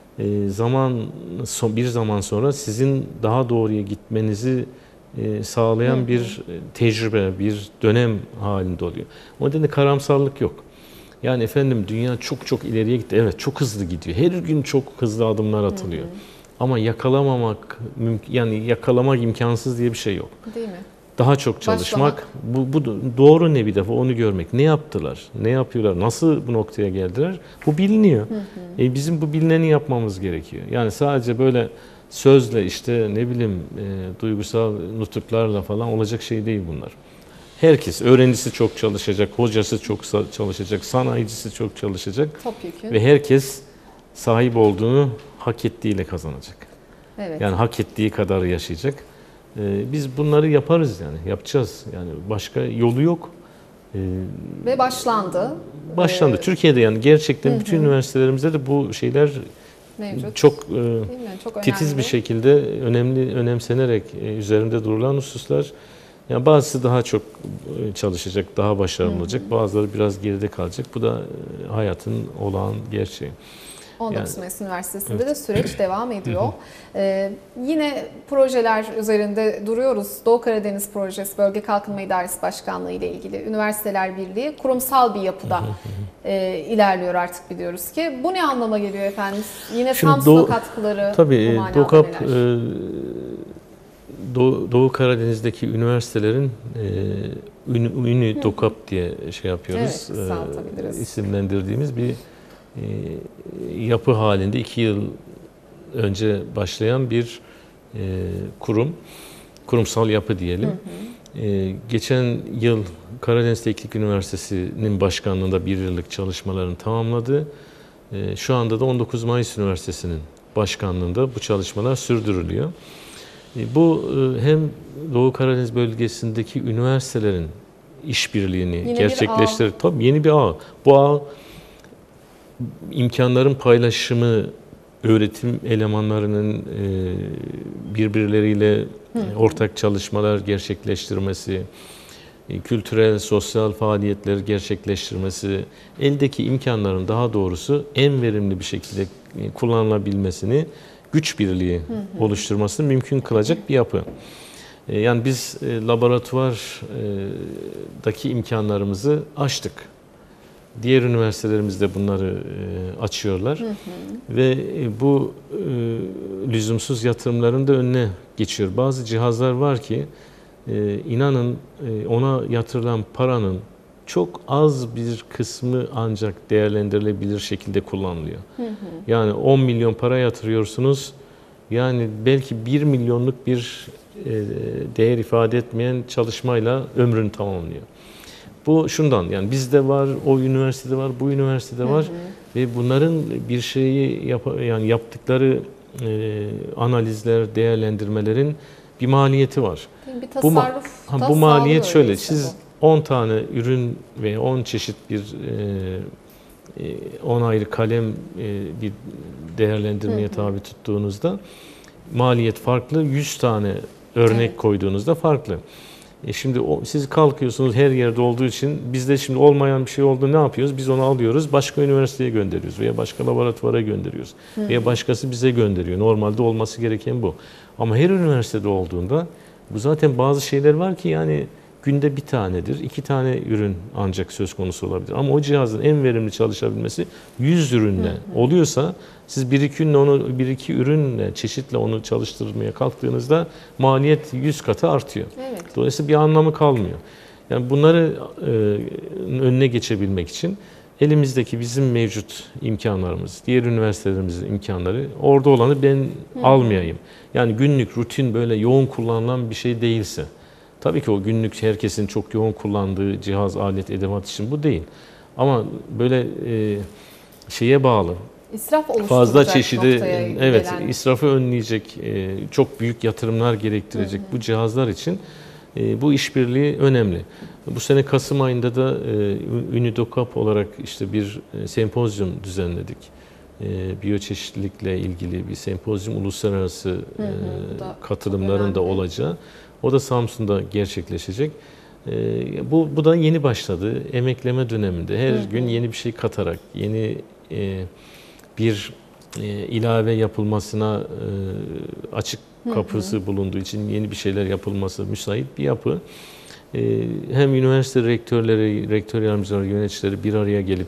bir zaman sonra sizin daha doğruya gitmenizi sağlayan bir tecrübe, bir dönem halinde oluyor. O nedenle karamsarlık yok. Yani efendim dünya çok çok ileriye gitti. Evet çok hızlı gidiyor. Her gün çok hızlı adımlar atılıyor. Ama yakalamamak yani yakalamak imkansız diye bir şey yok. değil mi? Daha çok çalışmak, bu doğru ne bir defa onu görmek. Ne yaptılar, ne yapıyorlar, nasıl bu noktaya geldiler bu biliniyor. Bizim bu bilineni yapmamız gerekiyor. Yani sadece böyle sözle işte ne bileyim duygusal nutuklarla falan olacak şey değil bunlar. Herkes, öğrencisi çok çalışacak, hocası çok çalışacak, sanayicisi çok çalışacak Topyekün. ve herkes sahip olduğunu hak ettiğiyle kazanacak. Evet. Yani hak ettiği kadar yaşayacak. Biz bunları yaparız yani, yapacağız. Yani başka yolu yok. Ve başlandı. Başlandı. Türkiye'de yani gerçekten bütün üniversitelerimizde de bu şeyler Mevcut. çok Değil mi? Çok titiz önemli. bir şekilde önemsenerek üzerinde durulan hususlar. Yani bazısı daha çok çalışacak, daha başarılı olacak. Bazıları biraz geride kalacak. Bu da hayatın olağan gerçeği. 19 Mayıs Üniversitesi'nde de süreç devam ediyor. Yine projeler üzerinde duruyoruz. Doğu Karadeniz Projesi, Bölge Kalkınma İdaresi Başkanlığı ile ilgili Üniversiteler Birliği kurumsal bir yapıda ilerliyor artık biliyoruz ki. Bu ne anlama geliyor efendim? Yine Samsun'a katkıları tabii, bu manada DOKAP, neler? Doğu Karadeniz'deki üniversitelerin ünü DOKAP diye şey yapıyoruz. Evet, kısaltabiliriz. İsimlendirdiğimiz bir yapı halinde 2 yıl önce başlayan bir kurumsal yapı diyelim. Geçen yıl Karadeniz Teknik Üniversitesi'nin başkanlığında 1 yıllık çalışmalarını tamamladı. Şu anda da 19 Mayıs Üniversitesi'nin başkanlığında bu çalışmalar sürdürülüyor. Bu hem Doğu Karadeniz bölgesindeki üniversitelerin işbirliğini gerçekleştirir. Tabii yeni bir ağ. Bu ağ imkanların paylaşımı, öğretim elemanlarının birbirleriyle ortak çalışmalar gerçekleştirmesi, kültürel, sosyal faaliyetleri gerçekleştirmesi, eldeki imkanların daha doğrusu en verimli bir şekilde kullanılabilmesini, güç birliği oluşturmasını mümkün kılacak bir yapı. Yani biz laboratuvardaki imkanlarımızı açtık. Diğer üniversitelerimiz de bunları açıyorlar. Ve bu lüzumsuz yatırımların da önüne geçiyor. Bazı cihazlar var ki inanın ona yatırılan paranın çok az bir kısmı ancak değerlendirilebilir şekilde kullanılıyor. Yani 10 milyon para yatırıyorsunuz. Yani belki 1 milyonluk bir değer ifade etmeyen çalışmayla ömrünü tamamlıyor. Bu şundan yani bizde var, o üniversitede var, bu üniversitede var ve bunların bir şeyi yaptıkları analizler, değerlendirmelerin bir maliyeti var. Bir tasarruf bu maliyet şöyle, siz 10 tane ürün ve 10 çeşit bir 10 ayrı kalem bir değerlendirmeye tabi tuttuğunuzda maliyet farklı, 100 tane örnek koyduğunuzda farklı. Şimdi siz kalkıyorsunuz her yerde olduğu için bizde şimdi olmayan bir şey oldu ne yapıyoruz? Biz onu alıyoruz başka üniversiteye gönderiyoruz veya başka laboratuvara gönderiyoruz. Veya başkası bize gönderiyor. Normalde olması gereken bu. Ama her üniversitede olduğunda bu zaten bazı şeyler var ki yani günde bir tanedir, 2 tane ürün ancak söz konusu olabilir. Ama o cihazın en verimli çalışabilmesi 100 ürünle oluyorsa siz bir iki ürünle, çeşitle onu çalıştırmaya kalktığınızda maliyet 100 katı artıyor. Evet. Dolayısıyla bir anlamı kalmıyor. Yani bunları önüne geçebilmek için elimizdeki bizim mevcut imkanlarımız, diğer üniversitelerimizin imkanları, orada olanı ben almayayım. Yani günlük, rutin böyle yoğun kullanılan bir şey değilse. Tabii ki o günlük herkesin çok yoğun kullandığı cihaz, alet, edevat için bu değil. Ama böyle şeye bağlı, İsraf oluşturacak fazla çeşidi, noktaya evet, gelen. israfı önleyecek, çok büyük yatırımlar gerektirecek bu cihazlar için bu işbirliği önemli. Bu sene Kasım ayında da UNIDOCAP olarak işte bir sempozyum düzenledik. Biyoçeşitlilikle ilgili bir sempozyum, uluslararası katılımların da olacağı. O da Samsun'da gerçekleşecek. Bu da yeni başladı. Emekleme döneminde her gün yeni bir şey katarak, yeni bir ilave yapılmasına açık kapısı bulunduğu için yeni bir şeyler yapılması müsait bir yapı. Hem üniversite rektörleri, rektör yardımcıları, yöneticileri bir araya gelip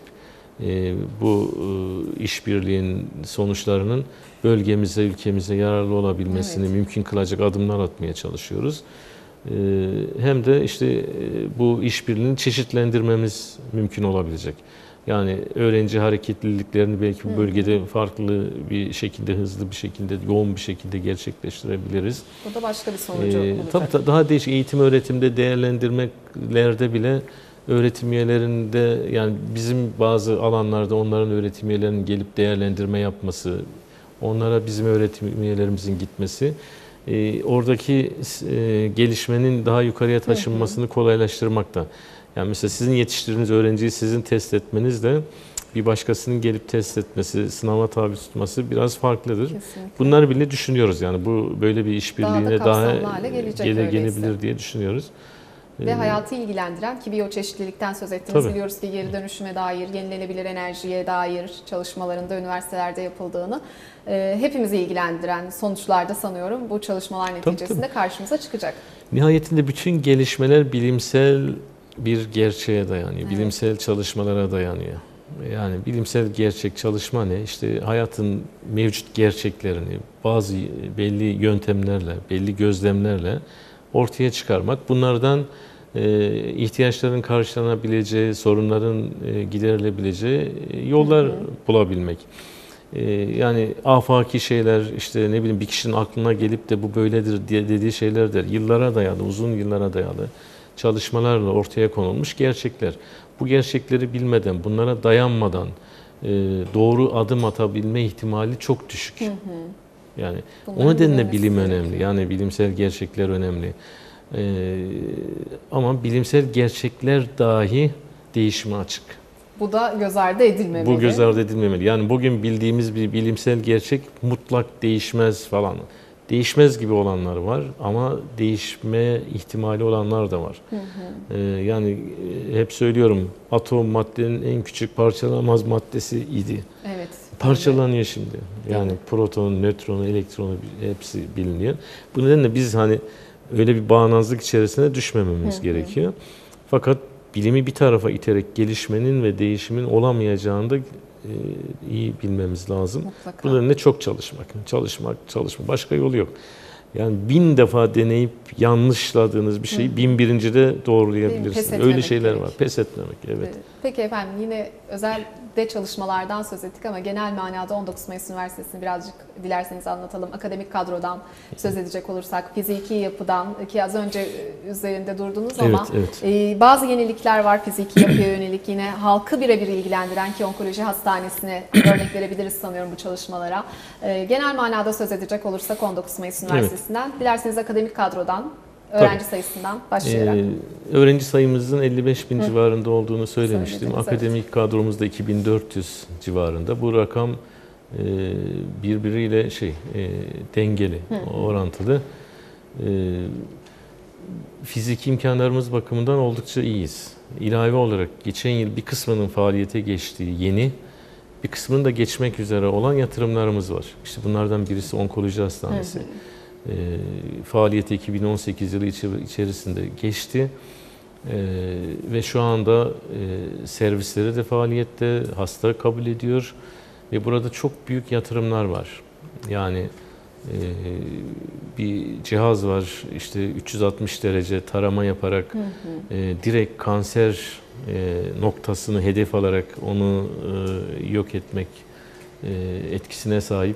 bu işbirliğin sonuçlarının bölgemize, ülkemize yararlı olabilmesini mümkün kılacak adımlar atmaya çalışıyoruz. Hem de işte bu işbirliğini çeşitlendirmemiz mümkün olabilecek. Yani öğrenci hareketliliklerini belki bu bölgede farklı bir şekilde, hızlı bir şekilde, yoğun bir şekilde gerçekleştirebiliriz. Bu da başka bir sonucu olacak. Tabii daha değişik eğitim öğretimde değerlendirmelerde bile öğretim üyelerinde, yani bizim bazı alanlarda onların öğretim üyelerinin gelip değerlendirme yapması, onlara bizim öğretim üyelerimizin gitmesi, oradaki gelişmenin daha yukarıya taşınmasını kolaylaştırmakta. Yani mesela sizin yetiştirdiğiniz öğrenciyi sizin test etmenizle bir başkasının gelip test etmesi, sınava tabi tutması biraz farklıdır. Kesinlikle. Bunları bile düşünüyoruz. Yani bu böyle bir işbirliğine daha gelebilir diye düşünüyoruz. Ve hayatı ilgilendiren, ki biyoçeşitlilikten söz ettiniz. Tabii. Biliyoruz ki geri dönüşüme dair, yenilenebilir enerjiye dair çalışmalarında üniversitelerde yapıldığını, hepimizi ilgilendiren sonuçlarda sanıyorum bu çalışmalar neticesinde karşımıza çıkacak. Nihayetinde bütün gelişmeler bilimsel bir gerçeğe dayanıyor, bilimsel çalışmalara dayanıyor. Yani bilimsel gerçek çalışma ne? İşte hayatın mevcut gerçeklerini bazı belli yöntemlerle, belli gözlemlerle ortaya çıkarmak. Bunlardan ihtiyaçların karşılanabileceği, sorunların giderilebileceği yollar bulabilmek. Yani afaki şeyler, işte ne bileyim bir kişinin aklına gelip de bu böyledir diye dediği şeylerdir. Yıllara dayalı, uzun yıllara dayalı çalışmalarla ortaya konulmuş gerçekler. Bu gerçekleri bilmeden, bunlara dayanmadan doğru adım atabilme ihtimali çok düşük. Yani o nedenle bilim önemli. Yani bilimsel gerçekler önemli. Ama bilimsel gerçekler dahi değişime açık. Bu da göz ardı edilmemeli. Bu göz ardı edilmemeli. Yani bugün bildiğimiz bir bilimsel gerçek mutlak değişmez falan. Değişmez gibi olanlar var ama değişme ihtimali olanlar da var. Yani hep söylüyorum, atom maddenin en küçük parçalanamaz maddesi idi. Evet. Parçalanıyor şimdi. Yani protonu, nötronu, elektronu hepsi biliniyor. Bu nedenle biz hani öyle bir bağnazlık içerisine düşmememiz gerekiyor. Fakat bilimi bir tarafa iterek gelişmenin ve değişimin olamayacağını da iyi bilmemiz lazım. Mutlaka. Bu nedenle çok çalışmak. Başka yolu yok. Yani 1000 defa deneyip yanlışladığınız bir şeyi 1001'de doğrulayabilirsiniz. Öyle şeyler var. Pes etmemek. Evet. Peki efendim, yine özelde çalışmalardan söz ettik ama genel manada 19 Mayıs Üniversitesi'ni birazcık dilerseniz anlatalım. Akademik kadrodan söz edecek olursak, fiziki yapıdan, ki az önce üzerinde durdunuz ama bazı yenilikler var fiziki yapıya yönelik, yine halkı birebir ilgilendiren, ki onkoloji hastanesine örnek verebiliriz sanıyorum bu çalışmalara. Genel manada söz edecek olursak 19 Mayıs Üniversitesi'nden, dilerseniz akademik kadrodan, öğrenci sayısından başlayarak. Öğrenci sayımızın 55.000 civarında olduğunu söylemiştim. Akademik kadromuz da 2400 civarında. Bu rakam birbiriyle dengeli, orantılı. Fiziki imkanlarımız bakımından oldukça iyiyiz. İlave olarak geçen yıl bir kısmının faaliyete geçtiği yeni, bir kısmının da geçmek üzere olan yatırımlarımız var. İşte bunlardan birisi onkoloji hastanesi. Faaliyeti 2018 yılı içerisinde geçti. Ve şu anda servisleri de faaliyette, hasta kabul ediyor ve burada çok büyük yatırımlar var. Yani bir cihaz var, işte 360 derece tarama yaparak direkt kanser noktasını hedef alarak onu yok etmek etkisine sahip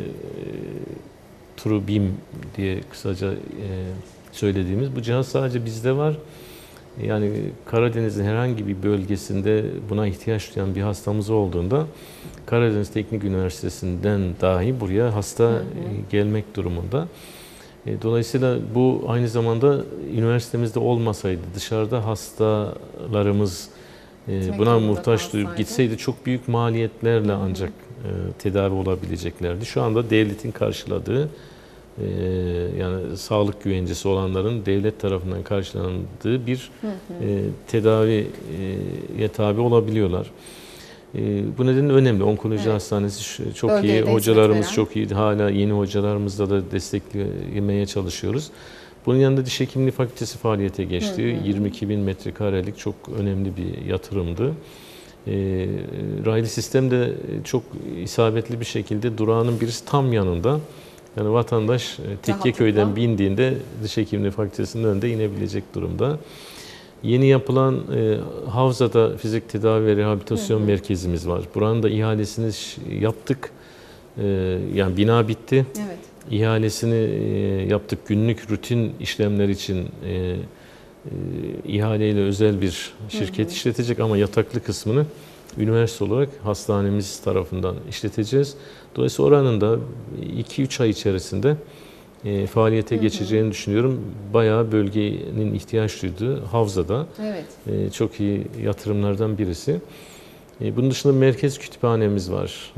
TrueBeam diye kısaca söylediğimiz bu cihaz sadece bizde var. Yani Karadeniz'in herhangi bir bölgesinde buna ihtiyaç duyan bir hastamız olduğunda Karadeniz Teknik Üniversitesi'nden dahi buraya hasta gelmek durumunda. Dolayısıyla bu aynı zamanda üniversitemizde olmasaydı, dışarıda hastalarımız buna muhtaç duyup gitseydi çok büyük maliyetlerle ancak tedavi olabileceklerdi. Şu anda devletin karşıladığı, yani sağlık güvencesi olanların devlet tarafından karşılandığı bir tedaviye tabi olabiliyorlar. Bu nedenle önemli. Onkoloji hastanesi çok Bölgeye iyi, hocalarımız çok iyi. Hala yeni hocalarımızla da desteklemeye çalışıyoruz. Bunun yanında diş hekimliği fakültesi faaliyete geçti. 22 bin metrekarelik çok önemli bir yatırımdı. Raylı sistem de çok isabetli bir şekilde durağının birisi tam yanında. Yani vatandaş Tekkeköy'den bindiğinde diş hekimliği fakültesinin önünde inebilecek durumda. Yeni yapılan Havza'da fizik tedavi ve rehabilitasyon merkezimiz var. Buranın da ihalesini yaptık. Yani bina bitti. Evet. İhalesini yaptık. Günlük rutin işlemler için ihaleyle özel bir şirket işletecek ama yataklı kısmını üniversite olarak hastanemiz tarafından işleteceğiz. Dolayısıyla oranın da 2-3 ay içerisinde faaliyete geçeceğini düşünüyorum. Bayağı bölgenin ihtiyaç duyduğu Havza'da çok iyi yatırımlardan birisi. Bunun dışında merkez kütüphanemiz var.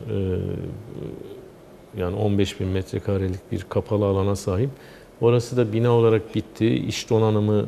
Yani 15 bin metrekarelik bir kapalı alana sahip. Orası da bina olarak bitti. İş donanımı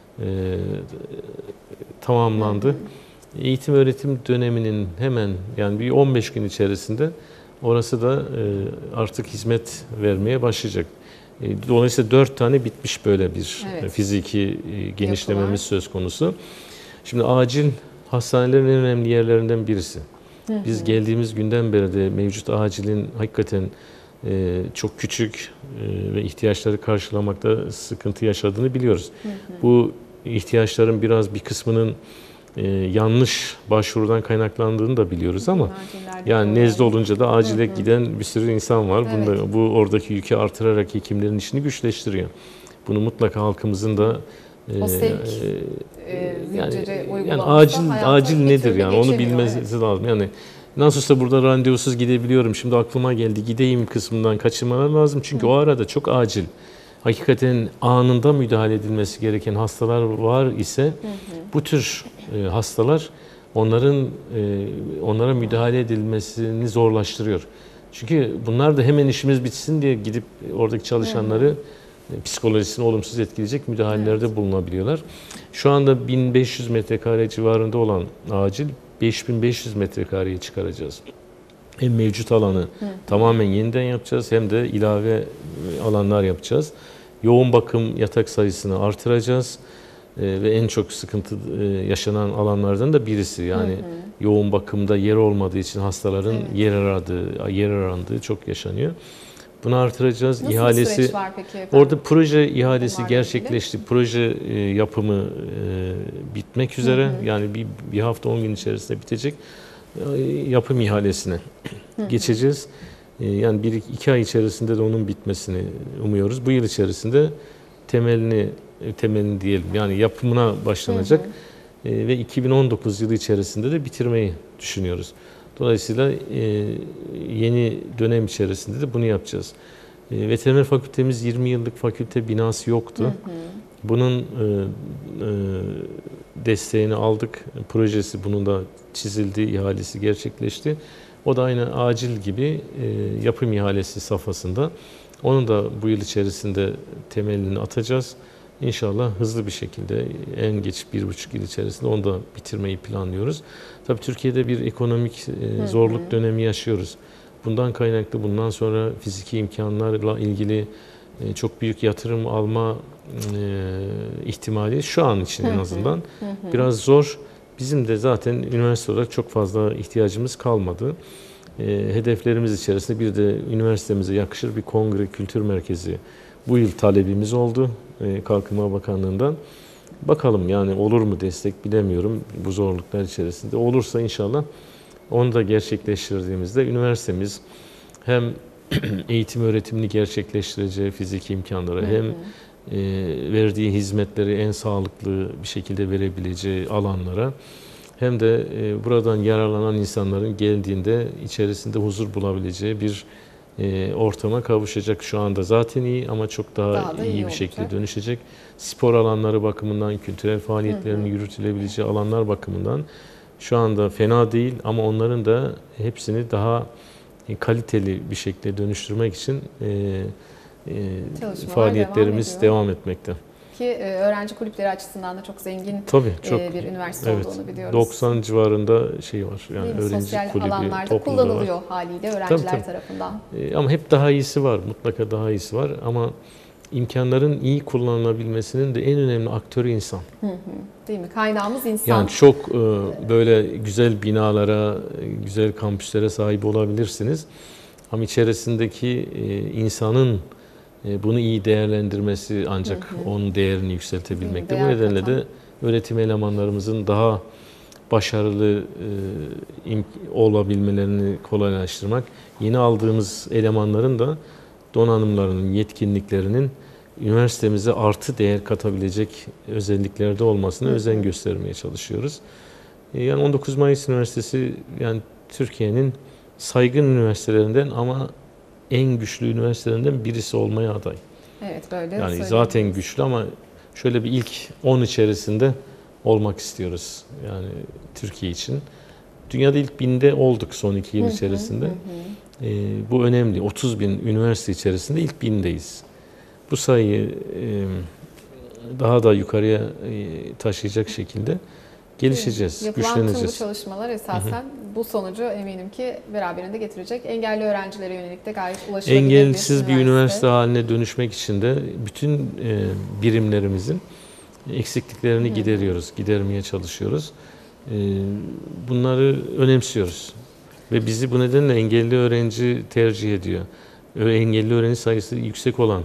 tamamlandı. Eğitim öğretim döneminin hemen yani bir 15 gün içerisinde orası da artık hizmet vermeye başlayacak. Dolayısıyla 4 tane bitmiş böyle bir fiziki genişlememiz söz konusu. Şimdi acil hastanelerin en önemli yerlerinden birisi. Biz geldiğimiz günden beri de mevcut acilin hakikaten çok küçük ve ihtiyaçları karşılamakta sıkıntı yaşadığını biliyoruz. Bu ihtiyaçların biraz bir kısmının yanlış başvurudan kaynaklandığını da biliyoruz ama yani nezle olunca da acile giden bir sürü insan var. Bu oradaki yükü artırarak hekimlerin işini güçleştiriyor. Bunu mutlaka halkımızın da yani acil nedir yani onu bilmesi lazım. Yani nasılsa burada randevusuz gidebiliyorum. Şimdi aklıma geldi gideyim kısmından kaçırmalar lazım. Çünkü o arada çok acil. Hakikaten anında müdahale edilmesi gereken hastalar var ise bu tür hastalar onlara müdahale edilmesini zorlaştırıyor. Çünkü bunlar da hemen işimiz bitsin diye gidip oradaki çalışanları psikolojisini olumsuz etkileyecek müdahalelerde bulunabiliyorlar. Şu anda 1500 metrekare civarında olan acil 5500 metrekareye çıkaracağız. Hem mevcut alanı tamamen yeniden yapacağız hem de ilave alanlar yapacağız. Yoğun bakım yatak sayısını artıracağız ve en çok sıkıntı yaşanan alanlardan da birisi. Yani yoğun bakımda yer olmadığı için hastaların yer arandığı çok yaşanıyor. Bunu artıracağız. Nasıl İhalesi bir süreç var peki efendim? Orada proje ihalesi gerçekleşti. Proje yapımı bitmek üzere. Yani bir hafta 10 gün içerisinde bitecek. Yapım ihalesine geçeceğiz. Yani 1-2 ay içerisinde de onun bitmesini umuyoruz. Bu yıl içerisinde temelini diyelim yani yapımına başlanacak ve 2019 yılı içerisinde de bitirmeyi düşünüyoruz. Dolayısıyla yeni dönem içerisinde de bunu yapacağız. Veteriner fakültemiz 20 yıllık fakülte binası yoktu. Bunun desteğini aldık. Projesi bunun da çizildi, ihalesi gerçekleşti. O da aynı acil gibi yapım ihalesi safhasında. Onu da bu yıl içerisinde temelini atacağız. İnşallah hızlı bir şekilde en geç 1,5 yıl içerisinde onu da bitirmeyi planlıyoruz. Tabii Türkiye'de bir ekonomik zorluk dönemi yaşıyoruz. Bundan kaynaklı bundan sonra fiziki imkanlarla ilgili çok büyük yatırım alma ihtimali şu an için en azından biraz zor. Bizim de zaten üniversite olarak çok fazla ihtiyacımız kalmadı. Hedeflerimiz içerisinde bir de üniversitemize yakışır bir kongre kültür merkezi bu yıl talebimiz oldu Kalkınma Bakanlığı'ndan. Bakalım yani olur mu destek bilemiyorum bu zorluklar içerisinde. Olursa inşallah onu da gerçekleştirdiğimizde üniversitemiz hem eğitim öğretimini gerçekleştireceği fiziki imkanları hem verdiği hizmetleri en sağlıklı bir şekilde verebileceği alanlara hem de buradan yararlanan insanların geldiğinde içerisinde huzur bulabileceği bir ortama kavuşacak. Şu anda zaten iyi ama çok daha iyi bir şekilde dönüşecek. Spor alanları bakımından, kültürel faaliyetlerin yürütülebileceği alanlar bakımından şu anda fena değil ama onların da hepsini daha kaliteli bir şekilde dönüştürmek için faaliyetlerimiz devam etmekte. Ki öğrenci kulüpleri açısından da çok zengin bir üniversite olduğunu biliyoruz. 90 civarında şey var. Yani öğrenci sosyal kulübü, alanlarda kullanılıyor haliyle öğrenciler tarafından. Ama hep daha iyisi var. Mutlaka daha iyisi var ama imkanların iyi kullanılabilmesinin de en önemli aktörü insan. Değil mi? Kaynağımız insan. Yani çok böyle güzel binalara, güzel kampüslere sahip olabilirsiniz. Ama içerisindeki insanın bunu iyi değerlendirmesi ancak onun değerini yükseltebilmekte. Bu nedenle de öğretim elemanlarımızın daha başarılı olabilmelerini kolaylaştırmak, yeni aldığımız elemanların da donanımlarının, yetkinliklerinin üniversitemize artı değer katabilecek özelliklerde olmasına özen göstermeye çalışıyoruz. Yani 19 Mayıs Üniversitesi yani Türkiye'nin saygın üniversitelerinden ama en güçlü üniversitelerinden birisi olmaya aday. Evet, böyle yani zaten güçlü ama şöyle bir ilk 10 içerisinde olmak istiyoruz. Yani Türkiye için. Dünyada ilk 1000'de olduk son 2 yıl içerisinde. Bu önemli. 30 bin üniversite içerisinde ilk 1000'deyiz. Bu sayıyı daha da yukarıya taşıyacak şekilde gelişeceğiz, güçleneceğiz. Yapılan tüm bu çalışmalar esasen bu sonucu eminim ki beraberinde getirecek. Engelli öğrencilere yönelik de gayet ulaşılabilir Engellisiz bir üniversite haline dönüşmek için de bütün birimlerimizin eksikliklerini gidermeye çalışıyoruz. Bunları önemsiyoruz. Ve bizi bu nedenle engelli öğrenci tercih ediyor. Engelli öğrenci sayısı yüksek olan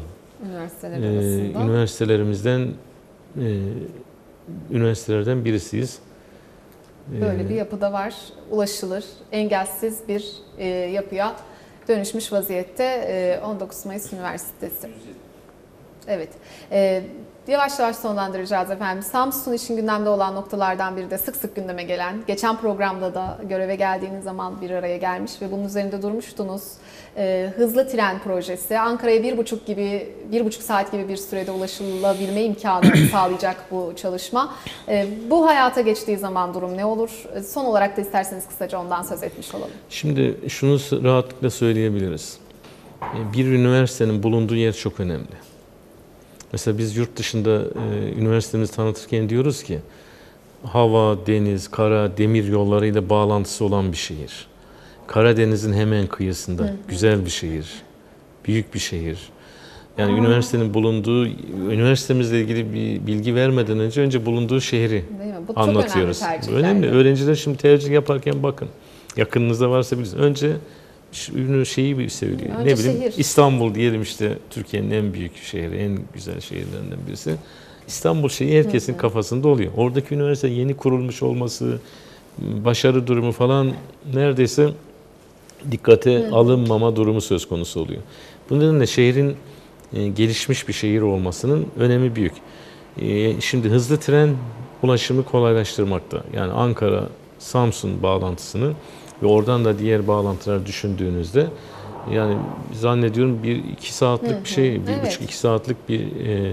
üniversitelerden birisiyiz. Böyle bir yapıda var. Ulaşılır, engelsiz bir yapıya dönüşmüş vaziyette 19 Mayıs Üniversitesi. Evet. Yavaş yavaş sonlandıracağız efendim. Samsun için gündemde olan noktalardan biri de sık sık gündeme gelen, geçen programda da göreve geldiğiniz zaman bir araya gelmiş ve bunun üzerinde durmuştunuz. Hızlı tren projesi. Ankara'ya 1,5 saat gibi bir sürede ulaşılabilme imkanı sağlayacak bu çalışma. Bu hayata geçtiği zaman durum ne olur? Son olarak da isterseniz kısaca ondan söz etmiş olalım. Şimdi şunu rahatlıkla söyleyebiliriz. Bir üniversitenin bulunduğu yer çok önemli. Mesela biz yurt dışında üniversitemizi tanıtırken diyoruz ki hava, deniz, kara, demir yollarıyla bağlantısı olan bir şehir. Karadeniz'in hemen kıyısında güzel bir şehir, büyük bir şehir. Yani üniversitenin bulunduğu, üniversitemizle ilgili bir bilgi vermeden önce bulunduğu şehri anlatıyoruz. Bu önemli. Öğrenciler şimdi tercih yaparken bakın, yakınınızda varsa bilirsiniz. Önce şeyi bir söylüyor. Önce şehir. İstanbul diyelim işte Türkiye'nin en büyük şehri, en güzel şehirlerinden birisi. İstanbul şeyi herkesin kafasında oluyor. Oradaki üniversite yeni kurulmuş olması, başarı durumu falan neredeyse dikkate alınmama durumu söz konusu oluyor. Bu nedenle şehrin gelişmiş bir şehir olmasının önemi büyük. Şimdi hızlı tren ulaşımı kolaylaştırmakta. Yani Ankara-Samsun bağlantısını ve oradan da diğer bağlantılar düşündüğünüzde yani zannediyorum 1-2 saatlik bir şey, 1,5-2 saatlik bir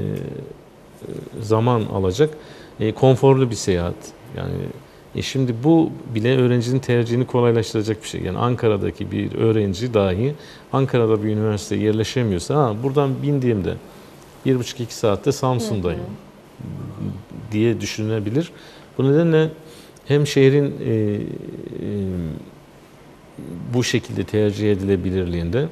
zaman alacak. Konforlu bir seyahat. Yani şimdi bu bile öğrencinin tercihini kolaylaştıracak bir şey. Yani Ankara'daki bir öğrenci dahi Ankara'da bir üniversiteye yerleşemiyorsa buradan bindiğimde 1,5-2 saatte Samsun'dayım diye düşünülebilir. Bu nedenle hem şehrin bu şekilde tercih edilebilirliğinde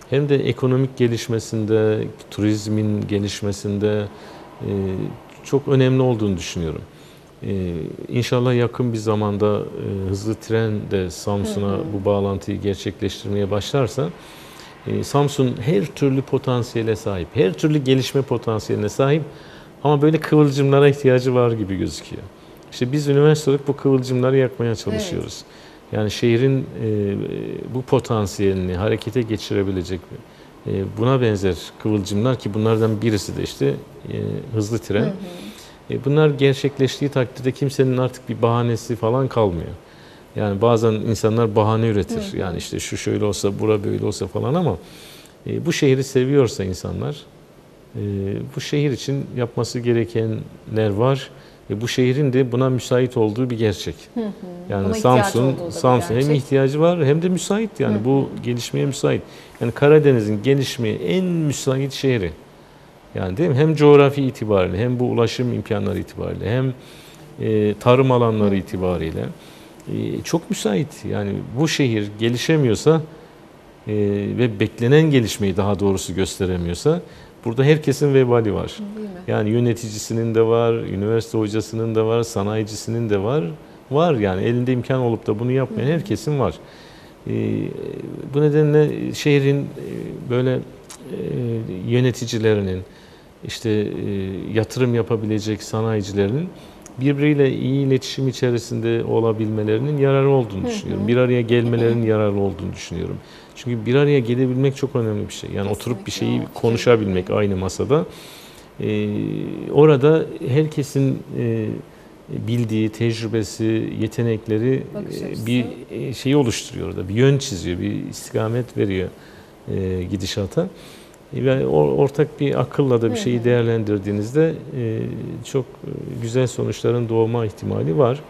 hem de ekonomik gelişmesinde, turizmin gelişmesinde çok önemli olduğunu düşünüyorum. İnşallah yakın bir zamanda hızlı tren de Samsun'a bu bağlantıyı gerçekleştirmeye başlarsa Samsun her türlü potansiyele sahip, her türlü gelişme potansiyeline sahip ama böyle kıvılcımlara ihtiyacı var gibi gözüküyor. İşte biz üniversite olarak bu kıvılcımları yakmaya çalışıyoruz. Evet. Yani şehrin bu potansiyelini harekete geçirebilecek buna benzer kıvılcımlar ki bunlardan birisi de işte hızlı tren. Bunlar gerçekleştiği takdirde kimsenin artık bir bahanesi falan kalmıyor. Yani bazen insanlar bahane üretir. Yani işte şu şöyle olsa, bura böyle olsa falan ama bu şehri seviyorsa insanlar, bu şehir için yapması gerekenler var. Bu şehrin de buna müsait olduğu bir gerçek. Yani buna Samsun hem ihtiyacı var hem de müsait. Yani bu gelişmeye müsait. Yani Karadeniz'in gelişmeye en müsait şehri. Yani değil mi? Hem coğrafi itibariyle hem bu ulaşım imkanları itibariyle hem tarım alanları itibariyle çok müsait. Yani bu şehir gelişemiyorsa ve beklenen gelişmeyi daha doğrusu gösteremiyorsa burada herkesin vebali var. Yani yöneticisinin de var, üniversite hocasının da var, sanayicisinin de var. Var yani elinde imkan olup da bunu yapmayan herkesin var. Bu nedenle şehrin böyle yöneticilerinin, işte yatırım yapabilecek sanayicilerin birbiriyle iyi iletişim içerisinde olabilmelerinin yararı olduğunu düşünüyorum. Bir araya gelmelerinin yararlı olduğunu düşünüyorum. Çünkü bir araya gelebilmek çok önemli bir şey. Yani kesinlikle oturup bir şeyi konuşabilmek aynı masada. Orada herkesin bildiği, tecrübesi, yetenekleri bir şeyi oluşturuyor orada. Bir yön çiziyor, bir istikamet veriyor gidişata. Ve ortak bir akılla da bir şeyi değerlendirdiğinizde çok güzel sonuçların doğma ihtimali var.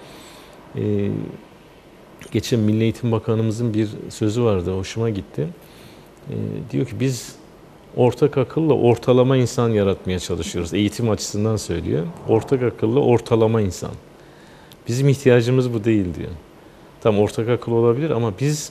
Geçen Milli Eğitim Bakanımızın bir sözü vardı, hoşuma gitti. Diyor ki biz ortak akılla ortalama insan yaratmaya çalışıyoruz. Eğitim açısından söylüyor. Ortak akılla ortalama insan. Bizim ihtiyacımız bu değil diyor. Tam ortak akıl olabilir ama biz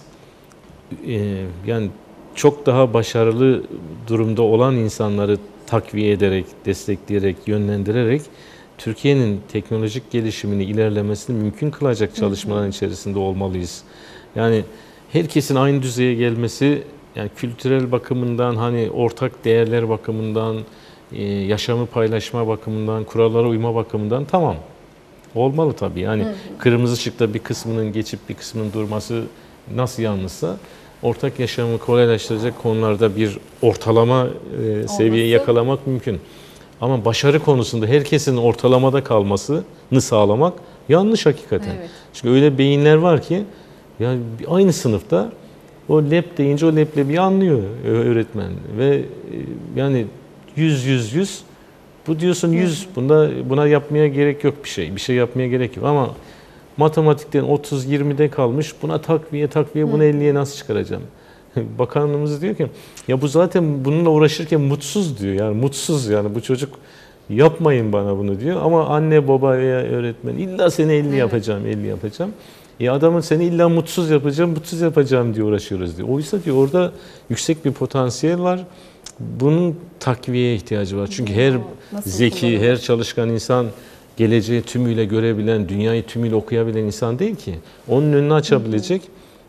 yani çok daha başarılı durumda olan insanları takviye ederek, destekleyerek, yönlendirerek Türkiye'nin teknolojik gelişimini, ilerlemesini mümkün kılacak çalışmaların içerisinde olmalıyız. Yani herkesin aynı düzeye gelmesi, yani kültürel bakımından, hani ortak değerler bakımından, yaşamı paylaşma bakımından, kurallara uyma bakımından tamam. Olmalı tabii. Yani kırmızı ışıkta bir kısmının geçip bir kısmının durması nasıl yanlışsa, ortak yaşamı kolaylaştıracak konularda bir ortalama seviyeyi yakalamak mümkün. Ama başarı konusunda herkesin ortalamada kalmasını sağlamak yanlış hakikaten. Evet. Çünkü öyle beyinler var ki yani aynı sınıfta o lep deyince o leblebiyi anlıyor öğretmen ve yani 100 bu diyorsun 100 buna yapmaya gerek yok bir şey yapmaya gerek yok ama matematikten 30-20'de kalmış buna takviye bunu 50'ye nasıl çıkaracağım? Bakanlığımız diyor ki ya bu zaten bununla uğraşırken mutsuz diyor. Yani mutsuz yani bu çocuk yapmayın bana bunu diyor. Ama anne babaya öğretmen illa seni 50 yapacağım. Adamın seni illa mutsuz yapacağım diye uğraşıyoruz diyor. Oysa diyor orada yüksek bir potansiyel var. Bunun takviyeye ihtiyacı var. Çünkü her zeki, her çalışkan insan geleceği tümüyle görebilen, dünyayı tümüyle okuyabilen insan değil ki. Onun önünü açabilecek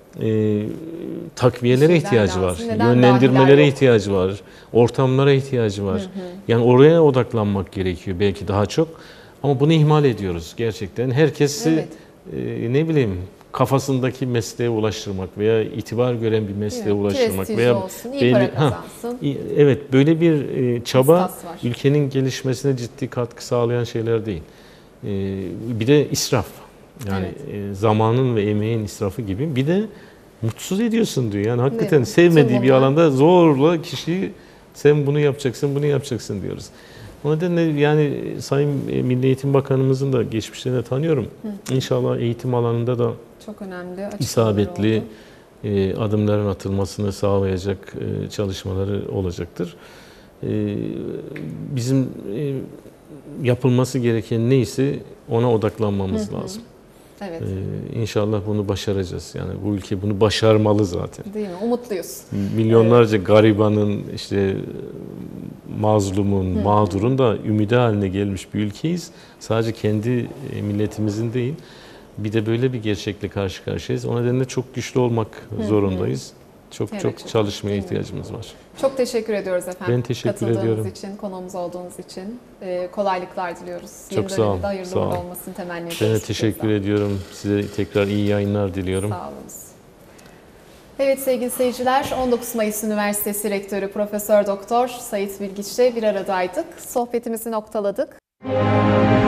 takviyelere ihtiyacı var, yönlendirmelere ihtiyacı var, ortamlara ihtiyacı var. Yani oraya odaklanmak gerekiyor belki daha çok. Ama bunu ihmal ediyoruz gerçekten. Herkesi ne bileyim kafasındaki mesleğe ulaştırmak veya itibar gören bir mesleğe ulaştırmak veya olsun, iyi para kazansın. Evet, böyle bir çaba ülkenin gelişmesine ciddi katkı sağlayan şeyler değil. Bir de israf. Yani zamanın ve emeğin israfı gibi. Bir de mutsuz ediyorsun diyor. Yani hakikaten sevmediği bir alanda zorla kişiyi sen bunu yapacaksın diyoruz. O nedenle yani Sayın Milli Eğitim Bakanımızın da geçmişlerini tanıyorum. İnşallah eğitim alanında da çok önemli isabetli adımların atılmasını sağlayacak çalışmaları olacaktır. Bizim yapılması gereken neyse ona odaklanmamız lazım. Evet. İnşallah bunu başaracağız. Yani bu ülke bunu başarmalı zaten. Değil mi? Umutluyuz. Milyonlarca garibanın, işte mazlumun, mağdurun da ümidi haline gelmiş bir ülkeyiz. Sadece kendi milletimizin değil, bir de böyle bir gerçekle karşı karşıyayız. O nedenle çok güçlü olmak zorundayız. Çok çalışmaya ihtiyacımız var. Çok teşekkür ediyoruz efendim. Ben teşekkür Katıldığınız ediyorum. için, konuğumuz olduğunuz için. Kolaylıklar diliyoruz. Çok sağ olun. Hayırlı Sağ olun. olmasını temenni ediyoruz. Ben de teşekkür ediyorum. Size tekrar iyi yayınlar diliyorum. Sağ olun. Evet sevgili seyirciler, 19 Mayıs Üniversitesi Rektörü Profesör Doktor Sait Bilgiç'le bir aradaydık. Sohbetimizi noktaladık.